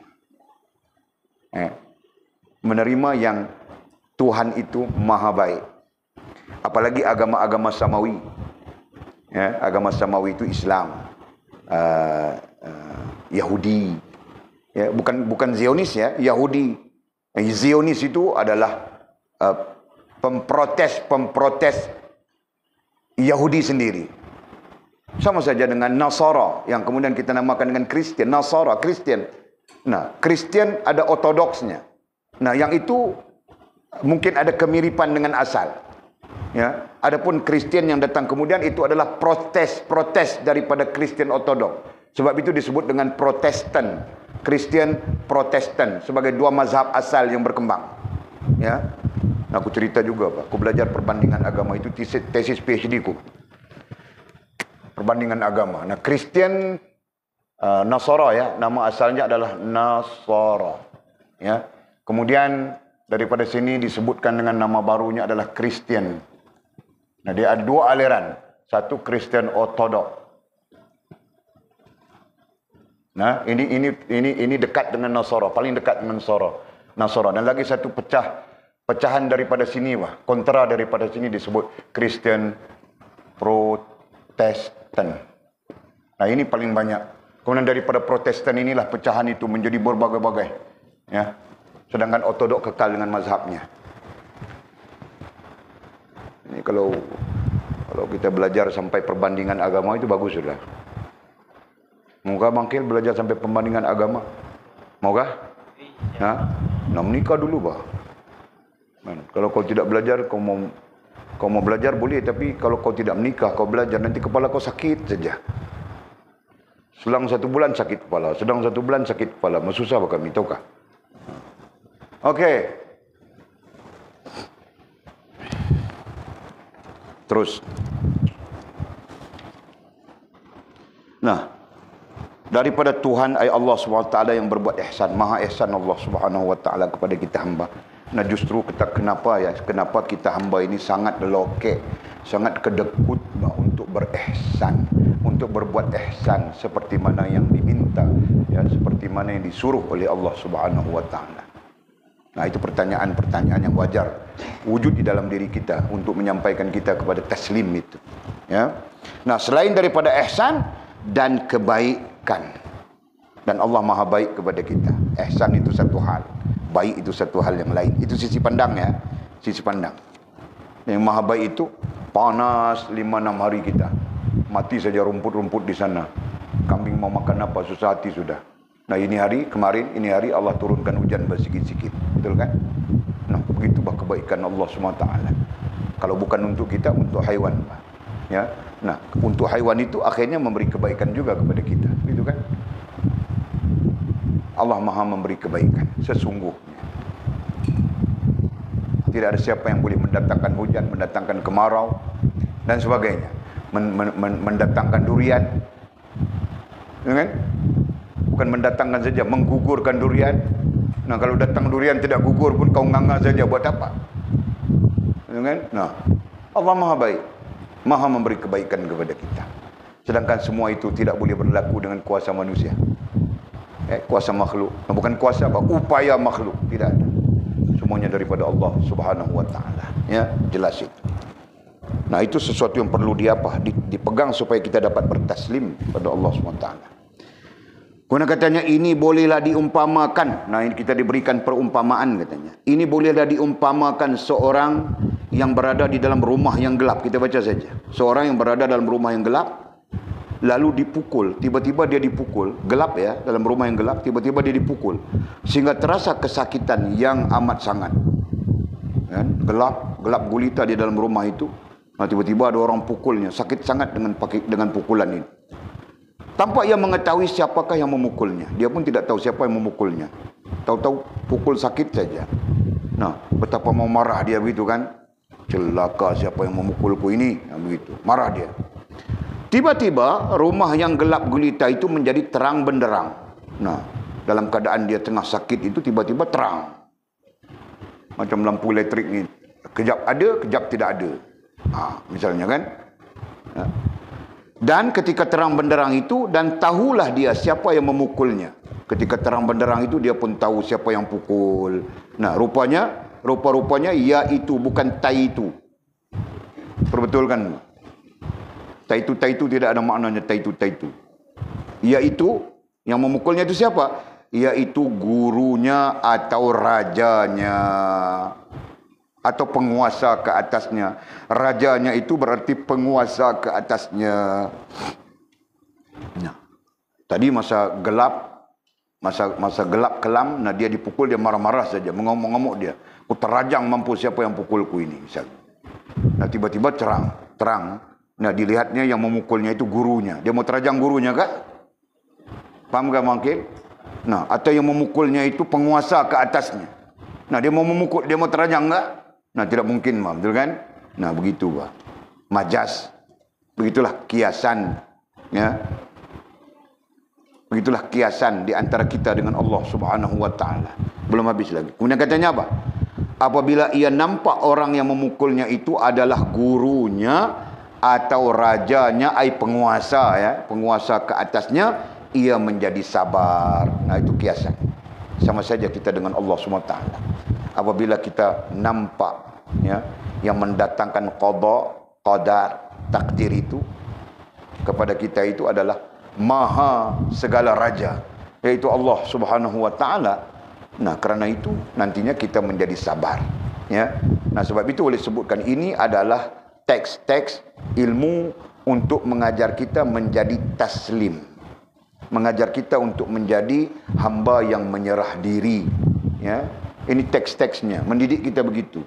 Ya. Menerima yang Tuhan itu maha baik. Apalagi agama-agama samawi. Ya, agama samawi itu Islam, uh, uh, Yahudi. Ya, bukan bukan Zionis ya, Yahudi. Zionis itu adalah uh, pemprotes-pemprotes Yahudi sendiri. Sama saja dengan Nasara yang kemudian kita namakan dengan Kristen. Nasara, Kristen. Nah, Kristen ada ortodoksnya. Nah, yang itu mungkin ada kemiripan dengan asal. Ya, adapun Kristen yang datang kemudian itu adalah protes-protes daripada Kristen ortodok. Sebab itu disebut dengan Protestan. Kristen Protestan sebagai dua mazhab asal yang berkembang. Ya. Aku cerita juga, Pak. Aku belajar perbandingan agama itu tesis, tesis PhD ku. Perbandingan agama. Nah, Kristen uh, Nasara ya, nama asalnya adalah Nasara. Ya. Kemudian daripada sini disebutkan dengan nama barunya adalah Kristen. Nah, dia ada dua aliran. Satu Kristen Ortodok. Nah, ini ini ini ini dekat dengan Nasara, paling dekat dengan Nasara. Nasara. Dan lagi satu pecah pecahan daripada sini, wah, kontra daripada sini disebut Kristen Protestan. Nah, ini paling banyak. Kemudian daripada Protestan inilah pecahan itu menjadi berbagai-bagai. Ya. Sedangkan Ortodok kekal dengan mazhabnya. Ini kalau kalau kita belajar sampai perbandingan agama itu bagus sudah. Moga bangkil belajar sampai perbandingan agama. Moga? Ya. Nah, menikah dulu, bah. Kalau kau tidak belajar, kau mau kau mau belajar boleh, tapi kalau kau tidak menikah, kau belajar, nanti kepala kau sakit saja. Selang satu bulan sakit kepala, sedang satu bulan sakit kepala, susah kami, tahukah? Okey. Terus. Nah, daripada Tuhan ay Allah subhanahu wa taala yang berbuat ihsan, maha ihsan Allah subhanahu wa taala kepada kita hamba. Nah, justru kita kenapa ya, kenapa kita hamba ini sangat lokek, sangat kedekut nah, untuk berihsan, untuk berbuat ihsan seperti mana yang diminta, ya, seperti mana yang disuruh oleh Allah Subhanahu wa taala. Nah, itu pertanyaan-pertanyaan yang wajar wujud di dalam diri kita untuk menyampaikan kita kepada taslim itu, ya. Nah, selain daripada ihsan dan kebaikan, dan Allah Maha baik kepada kita. Ihsan itu satu hal, baik itu satu hal yang lain. Itu sisi pandang ya, sisi pandang. Yang Maha baik itu panas lima enam hari kita, mati saja rumput-rumput di sana. Kambing mau makan apa, susah hati sudah. Nah ini hari, kemarin, ini hari Allah turunkan hujan bersikit-sikit. Betul kan? Nah begitu bah kebaikan Allah subhanahu wa taala. Kalau bukan untuk kita, untuk haiwan. Ya. Nah untuk haiwan itu akhirnya memberi kebaikan juga kepada kita. Gitu kan? Allah maha memberi kebaikan. Sesungguhnya. Tidak ada siapa yang boleh mendatangkan hujan, mendatangkan kemarau, dan sebagainya. Men, men, men, mendatangkan durian. Ya kan? Bukan mendatangkan saja, menggugurkan durian. Nah kalau datang durian tidak gugur pun kau nganga saja, buat apa? Ya kan? Nah, Allah maha baik, maha memberi kebaikan kepada kita. Sedangkan semua itu tidak boleh berlaku dengan kuasa manusia. Eh, kuasa makhluk. Nah, bukan kuasa apa? Upaya makhluk. Tidak ada. Semuanya daripada Allah subhanahu wa ta'ala. Ya, jelas itu. Nah itu sesuatu yang perlu diapa, dipegang supaya kita dapat bertaslim pada Allah subhanahu wa taala. Kemudian katanya ini bolehlah diumpamakan. Nah ini kita diberikan perumpamaan katanya. Ini bolehlah diumpamakan seorang yang berada di dalam rumah yang gelap. Kita baca saja. Seorang yang berada dalam rumah yang gelap, lalu dipukul. Tiba-tiba dia dipukul. Gelap ya, dalam rumah yang gelap. Tiba-tiba dia dipukul. Sehingga terasa kesakitan yang amat sangat. Kan? Gelap, gelap gulita di dalam rumah itu. Nah, tiba-tiba ada orang pukulnya. Sakit sangat dengan dengan pukulan ini. Tanpa ia mengetahui siapakah yang memukulnya. Dia pun tidak tahu siapa yang memukulnya. Tahu-tahu pukul sakit saja. Nah, betapa mau marah dia begitu kan. Celaka siapa yang memukulku ini. Nah, begitu. Marah dia. Tiba-tiba rumah yang gelap gulita itu menjadi terang benderang. Nah, dalam keadaan dia tengah sakit itu tiba-tiba terang. Macam lampu elektrik ni. Kejap ada, kejap tidak ada. Ha, misalnya kan. Ha. Dan ketika terang benderang itu, dan tahulah dia siapa yang memukulnya. Ketika terang benderang itu, dia pun tahu siapa yang pukul. Nah, rupanya, rupa-rupanya, ia itu, bukan tai itu. Perbetulkan. Tai itu, tai itu tidak ada maknanya tai itu, tai itu. Ia itu, yang memukulnya itu siapa? Ia itu gurunya atau rajanya. Atau penguasa ke atasnya. Rajanya itu berarti penguasa ke atasnya. Nah, tadi masa gelap, masa masa gelap kelam, nah dia dipukul, dia marah-marah saja, mengamuk-ngamuk dia. Aku terajang mampu siapa yang pukulku ini, misalnya. Nah tiba-tiba terang, terang. Nah dilihatnya yang memukulnya itu gurunya. Dia mau terajang gurunya kan? Paham gak mungkin? Nah, atau yang memukulnya itu penguasa ke atasnya. Nah dia mau memukul, dia mau terajang enggak? Nah tidak mungkin, betul kan? Nah begitu, bah. Majas. Begitulah kiasan, ya. Begitulah kiasan di antara kita dengan Allah Subhanahu wa taala. Belum habis lagi. Kemudian katanya apa? Apabila ia nampak orang yang memukulnya itu adalah gurunya atau rajanya, ai penguasa ya, penguasa ke atasnya, ia menjadi sabar. Nah itu kiasan. Sama saja kita dengan Allah Subhanahu wa taala. Apabila kita nampak ya yang mendatangkan qada, qadar, takdir itu kepada kita itu adalah maha segala raja, yaitu Allah Subhanahu wa taala. Nah, kerana itu nantinya kita menjadi sabar, ya. Nah, sebab itu boleh sebutkan ini adalah teks-teks ilmu untuk mengajar kita menjadi taslim. Mengajar kita untuk menjadi hamba yang menyerah diri, ya. Ini teks-teksnya, mendidik kita begitu.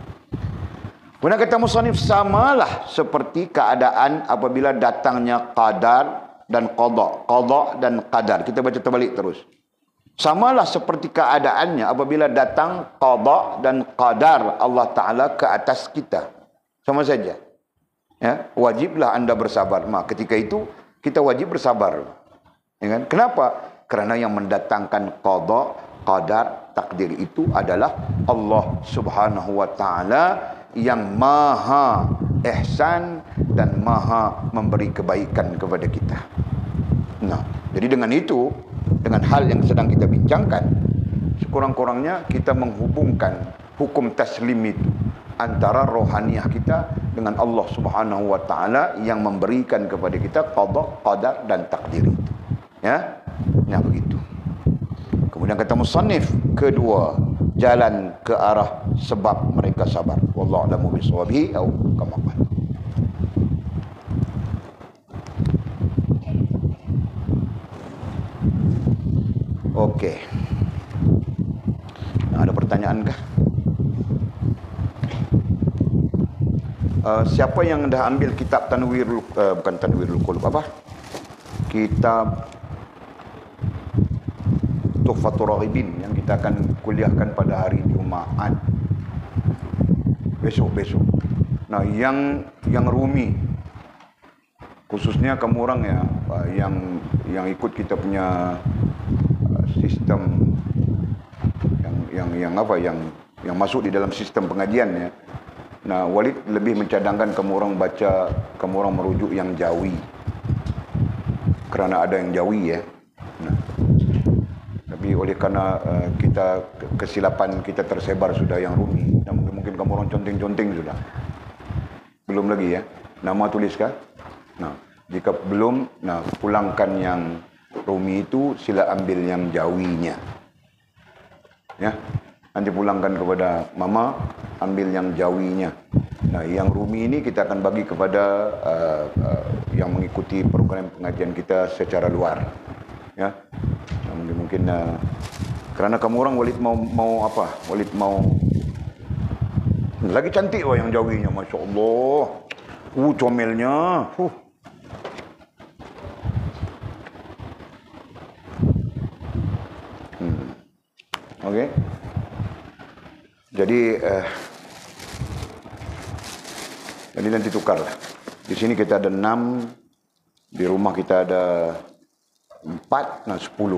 Kemudian kata musannif, samalah seperti keadaan apabila datangnya qadar dan qada. Qada dan qadar. Kita baca terbalik terus. Samalah seperti keadaannya apabila datang qada dan qadar Allah Ta'ala ke atas kita. Sama saja. Ya, wajiblah anda bersabar. Nah, ketika itu kita wajib bersabar. Ya kan? Kenapa? Karena yang mendatangkan qada, qadar, takdir itu adalah Allah Subhanahu wa taala yang maha ihsan dan maha memberi kebaikan kepada kita. Nah, jadi dengan itu, dengan hal yang sedang kita bincangkan, sekurang-kurangnya kita menghubungkan hukum taslim itu antara rohaniah kita dengan Allah Subhanahu wa taala yang memberikan kepada kita qada, qadar dan takdir itu. Ya. Nah, begitu. Kemudian kata musannif, kedua, jalan ke arah sebab mereka sabar. Wallahu a'lamu bishawabihi atau kama qala. Okey. Ada pertanyaan kah? Uh, siapa yang dah ambil kitab Tanwirul uh, bukan Tanwirul Qulub apa? Kitab Tuhfatur Raghibin yang kita akan kuliahkan pada hari Jumaat besok-besok. Nah, yang yang Rumi khususnya kamu orang ya uh, yang yang ikut kita punya uh, sistem yang yang yang apa yang yang masuk di dalam sistem pengajian ya. Nah, Walid lebih mencadangkan kamu orang baca, kamu orang merujuk yang Jawi. Kerana ada yang Jawi ya. Nah, tapi oleh kerana uh, kita kesilapan kita tersebar sudah yang Rumi. Dan mungkin, mungkin kamu orang conting-conting sudah. Belum lagi ya. Nama tuliskah? Nah, jika belum, nah pulangkan yang Rumi itu, sila ambil yang Jawinya. Ya. Nanti pulangkan kepada Mama, ambil yang Jawinya. Nah, yang Rumi ini kita akan bagi kepada uh, uh, yang mengikuti program pengajian kita secara luar. Ya, nah, mungkin mungkin uh, kerana kamu orang Walid mau mau apa? Walid mau lagi cantik wah yang Jawinya, masya Allah. Uh, comelnya. Uh. Hmm. Okey. Jadi, uh, jadi nanti tukarlah. Di sini kita ada enam, di rumah kita ada empat, nah sepuluh.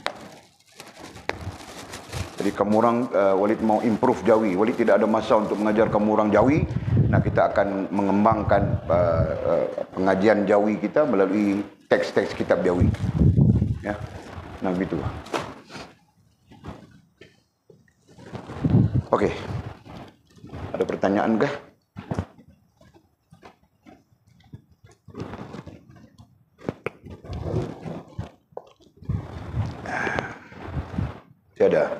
Jadi kamu orang, uh, Walid mau improve Jawi. Walid tidak ada masa untuk mengajar kamu orang Jawi. Nah, kita akan mengembangkan uh, uh, pengajian Jawi kita melalui teks-teks kitab Jawi. Ya, nah begitu. Okey. Ada pertanyaan kah? Tiada.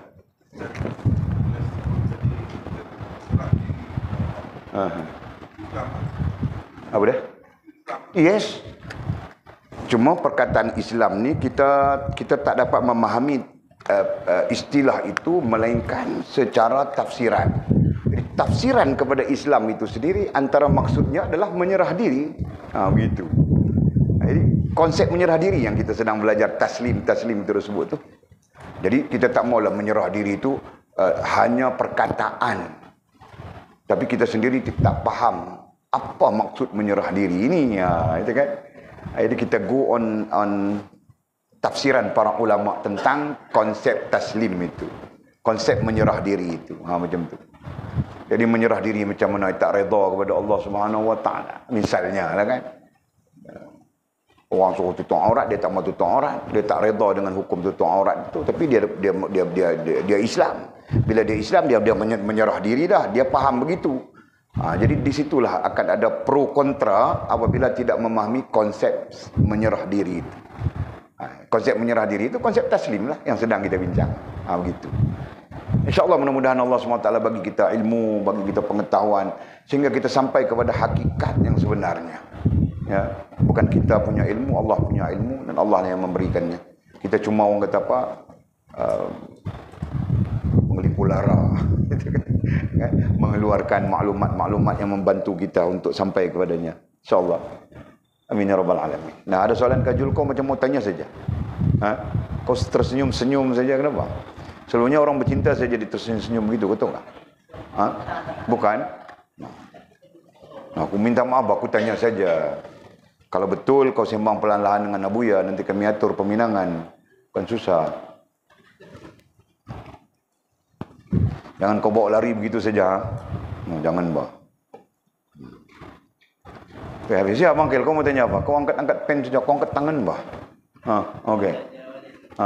Aha. Apa dia? Yes. Cuma perkataan Islam ni kita kita tak dapat memahami uh, uh, istilah itu melainkan secara tafsiran. Jadi, tafsiran kepada Islam itu sendiri antara maksudnya adalah menyerah diri. Ha, begitu. Jadi konsep menyerah diri yang kita sedang belajar taslim taslim tersebut tu. Jadi kita tak maulah menyerah diri itu uh, hanya perkataan. Tapi kita sendiri tak faham apa maksud menyerah diri ini ya, itu kan. Jadi kita go on on tafsiran para ulama tentang konsep taslim itu. Konsep menyerah diri itu. Ha, macam tu. Jadi menyerah diri macam mana tak redha kepada Allah Subhanahu Wa Taala. Misalnya lah kan. Orang suruh tutup aurat, dia tak mau tutup aurat, dia tak redha dengan hukum tutup aurat itu, tapi dia dia dia dia dia, dia Islam. Bila dia Islam, dia dia menyerah diri dah, dia faham begitu. Ha, jadi di situlah akan ada pro kontra apabila tidak memahami konsep menyerah diri itu. Ha, konsep menyerah diri itu konsep taslim lah yang sedang kita bincang. Ha, begitu. InsyaAllah mudah-mudahan Allah subhanahu wa taala bagi kita ilmu, bagi kita pengetahuan sehingga kita sampai kepada hakikat yang sebenarnya. Ya, bukan kita punya ilmu, Allah punya ilmu dan Allah yang memberikannya. Kita cuma orang kata apa? Uh, mengelipu lara, mengeluarkan maklumat-maklumat yang membantu kita untuk sampai kepadanya. InsyaAllah. Amin ya rabbal alamin. Nah, ada soalan Kak Jul, kau macam mau tanya saja. Ha? Kau tersenyum-senyum saja, kenapa? Selalunya orang bercinta saja jadi tersenyum-senyum begitu, kau tahu tak? Ha? Bukan? Nah, aku minta maaf, aku tanya saja. Kalau betul kau sembang pelan-lahan dengan Abuya, nanti kami atur peminangan. Bukan susah. Jangan kau bawa lari begitu saja. No, jangan, bah. Okay, habis ya, Bang Kel, kau mau tanya apa? Kau angkat-angkat pen saja, kau angkat tangan, bah. Ha, okey. Ha.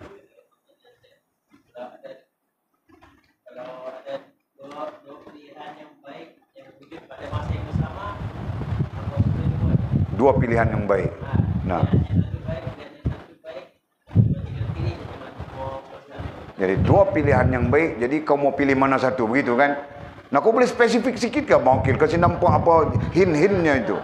Dua pilihan yang baik. Nah. Jadi dua pilihan yang baik. Jadi kau mau pilih mana satu begitu kan? Nah, kau boleh spesifik sikit ke Bang Kil? Kasih nampak apa hin-hinnya itu.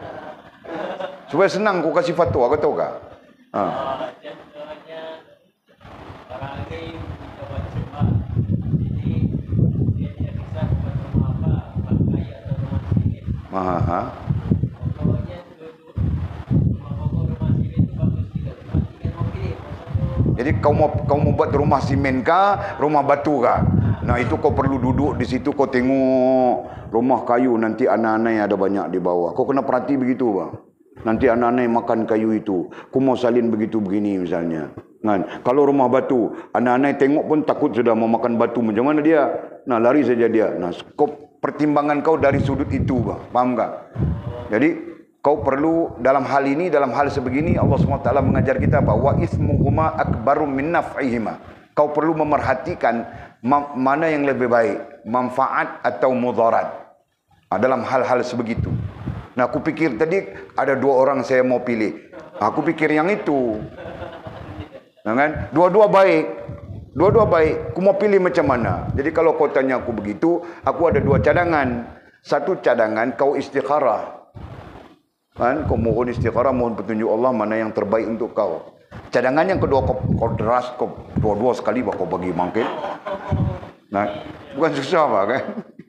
Supaya senang kau kasih fatwa, kau tahu tak? Ha. barangkali kita buat cuma jadi dia dia kisah buat rumah apa rumah kaya atau rumah sikit. Ha. Pokoknya duduk rumah pokok rumah sikit itu bagus tidak cuma tinggal mau pilih satu. Jadi kau mau kau mau buat rumah simen kah, rumah batu kah? Nah itu kau perlu duduk di situ, kau tengok rumah kayu, nanti anak-anak ada banyak di bawah. Kau kena perhati begitu bang. Nanti anak-anak makan kayu itu. Kau mau salin begitu begini misalnya. Kan? Kalau rumah batu, anak-anak tengok pun takut sudah mau makan batu. Macam mana dia? Nah lari saja dia. Nah kau pertimbangan kau dari sudut itu bang. Faham tak? Jadi kau perlu dalam hal ini, dalam hal sebegini Allah subhanahu wa taala mengajar kita apa? Wa ismuhuma akbaru min naf'ihima. Kau perlu memerhatikan mana yang lebih baik, manfaat atau mudarat. Nah, dalam hal-hal sebegitu. Nah, aku pikir tadi ada dua orang saya mau pilih. Aku pikir yang itu. Nah, kan? Dua-dua baik. Dua-dua baik. Aku mau pilih macam mana? Jadi kalau kau tanya aku begitu, aku ada dua cadangan. Satu cadangan kau istikharah. Kan? Kau mohon istikharah, mohon petunjuk Allah mana yang terbaik untuk kau. Cadangan yang kedua kau, kau deras, kau dua-dua sekali bah kau bagi mangkit. Nah, bukan susah apa kan?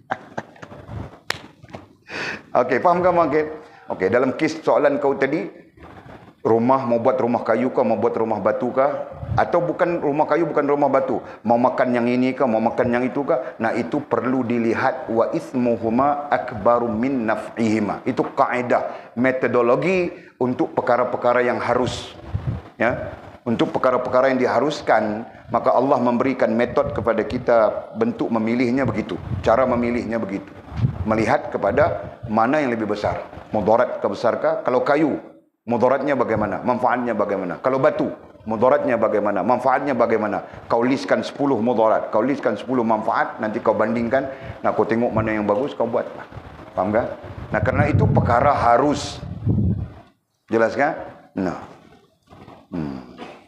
Okey, faham kan mangkit? Okey, dalam kes soalan kau tadi, rumah mau buat rumah kayu kah, mau buat rumah batu kah? Atau bukan rumah kayu, bukan rumah batu. Mau makan yang ini kah, mau makan yang itu kah? Nah, itu perlu dilihat wa ismuhuma akbaru min naf'ihima. Itu kaedah, metodologi untuk perkara-perkara yang harus. Ya, untuk perkara-perkara yang diharuskan, maka Allah memberikan metod kepada kita bentuk memilihnya begitu, cara memilihnya begitu, melihat kepada mana yang lebih besar, mudarat ke besarkah? Kalau kayu, mudaratnya bagaimana, manfaatnya bagaimana? Kalau batu, mudaratnya bagaimana, manfaatnya bagaimana? Kau listkan sepuluh mudarat, kau listkan sepuluh manfaat, nanti kau bandingkan, nah kau tengok mana yang bagus, kau buat. Faham kan? Nah, karena itu perkara harus. Jelas kan? Nah. Hmm.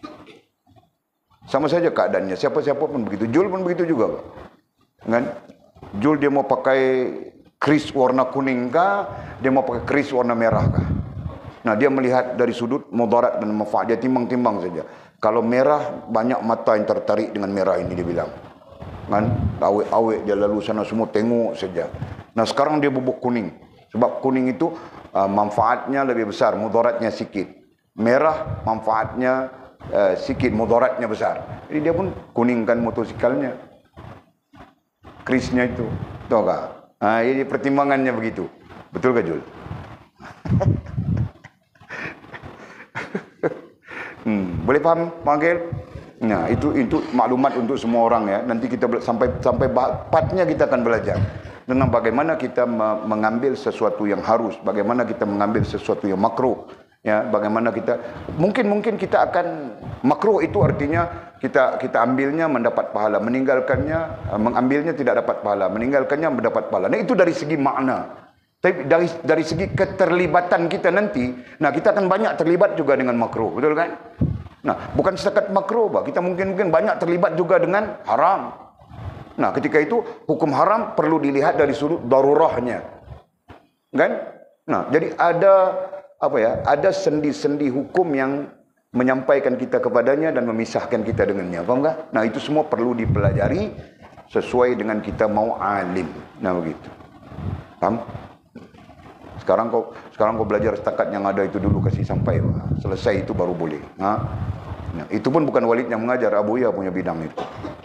Sama saja keadaannya. Siapa-siapa pun begitu. Jul pun begitu juga, Pak. Kan? Jul dia mau pakai kris warna kuning kah? Dia mau pakai kris warna merah kah? Nah, dia melihat dari sudut mudarat dan manfaat. Dia timbang-timbang saja. Kalau merah, banyak mata yang tertarik dengan merah ini, dia bilang. Kan? Awet-awet dia lalu sana semua tengok saja. Nah, sekarang dia bubuk kuning. Sebab kuning itu uh, manfaatnya lebih besar, mudaratnya sikit. Merah manfaatnya uh, sikit, mudaratnya besar. Jadi dia pun kuningkan motosikalnya, krisnya itu. Tahu tak? Nah, ini pertimbangannya begitu. Betul ke Jul? hmm, boleh faham, Panggil? Nah, itu itu maklumat untuk semua orang ya. Nanti kita sampai sampai partnya kita akan belajar tentang bagaimana kita mengambil sesuatu yang harus, bagaimana kita mengambil sesuatu yang makruh. Ya, bagaimana kita mungkin mungkin kita akan makruh itu artinya kita kita ambilnya mendapat pahala, meninggalkannya mengambilnya tidak dapat pahala, meninggalkannya mendapat pahala. Nah, itu dari segi makna. Tapi dari dari segi keterlibatan kita nanti, nah kita akan banyak terlibat juga dengan makruh, betul kan? Nah, bukan setakat makruh, bah. Kita mungkin mungkin banyak terlibat juga dengan haram. Nah, ketika itu hukum haram perlu dilihat dari sudut darurahnya. Kan? Nah, jadi ada apa ya, ada sendi-sendi hukum yang menyampaikan kita kepadanya dan memisahkan kita dengannya. Faham tak? Nah, itu semua perlu dipelajari sesuai dengan kita mau alim. Nah, begitu. Faham? Sekarang kau sekarang kau belajar setakat yang ada itu dulu, kasih sampai. Selesai itu baru boleh. Ha? Nah, itu pun bukan Walid yang mengajar, Abu Ya punya bidang itu.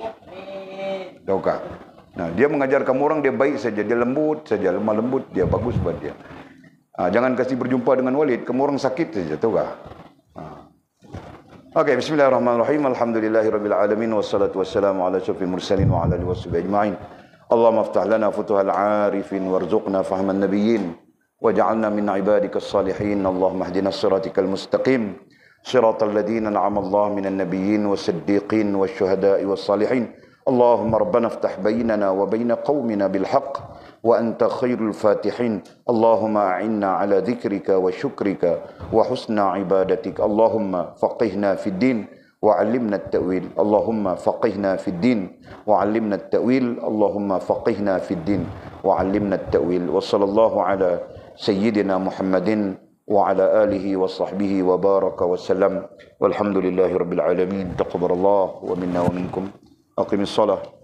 Tahu tak? Nah, dia mengajar kamu orang, dia baik saja, dia lembut saja, lemah lembut, dia bagus buat dia. Ha, jangan kasih berjumpa dengan Walid, kamu orang sakit saja, tahu tak? Ha. Okey, bismillahirrahmanirrahim. Alhamdulillahirabbil alamin wassalatu wassalamu ala asyrafil mursalin wa ala alihi washabihi ajma'in. Allahumma iftah lana futuhal arifin warzuqna fahman nabiyyin waj'alna min ibadikas salihin. Allahumma hdina siratikal mustaqim. Siratal ladzina an'ama Allah minan nabiyyin was-siddiqin wasyuhada'i was-salihin. Allahumma rabbana iftah bainana wa bain qaumina bil haqq وأنت خير الفاتحين. اللهم أعنا على ذكرك وشكرك وحسن عبادتك. اللهم فقهنا في الدين وعلمنا التأويل. اللهم فقهنا في الدين وعلمنا التأويل. اللهم فقهنا في الدين وعلمنا التأويل. وصلى الله على سيدنا محمد وعلى آله وصحبه وبارك وسلم والحمد لله رب العالمين. تقبل الله ومنا ومنكم. أقم الصلاة.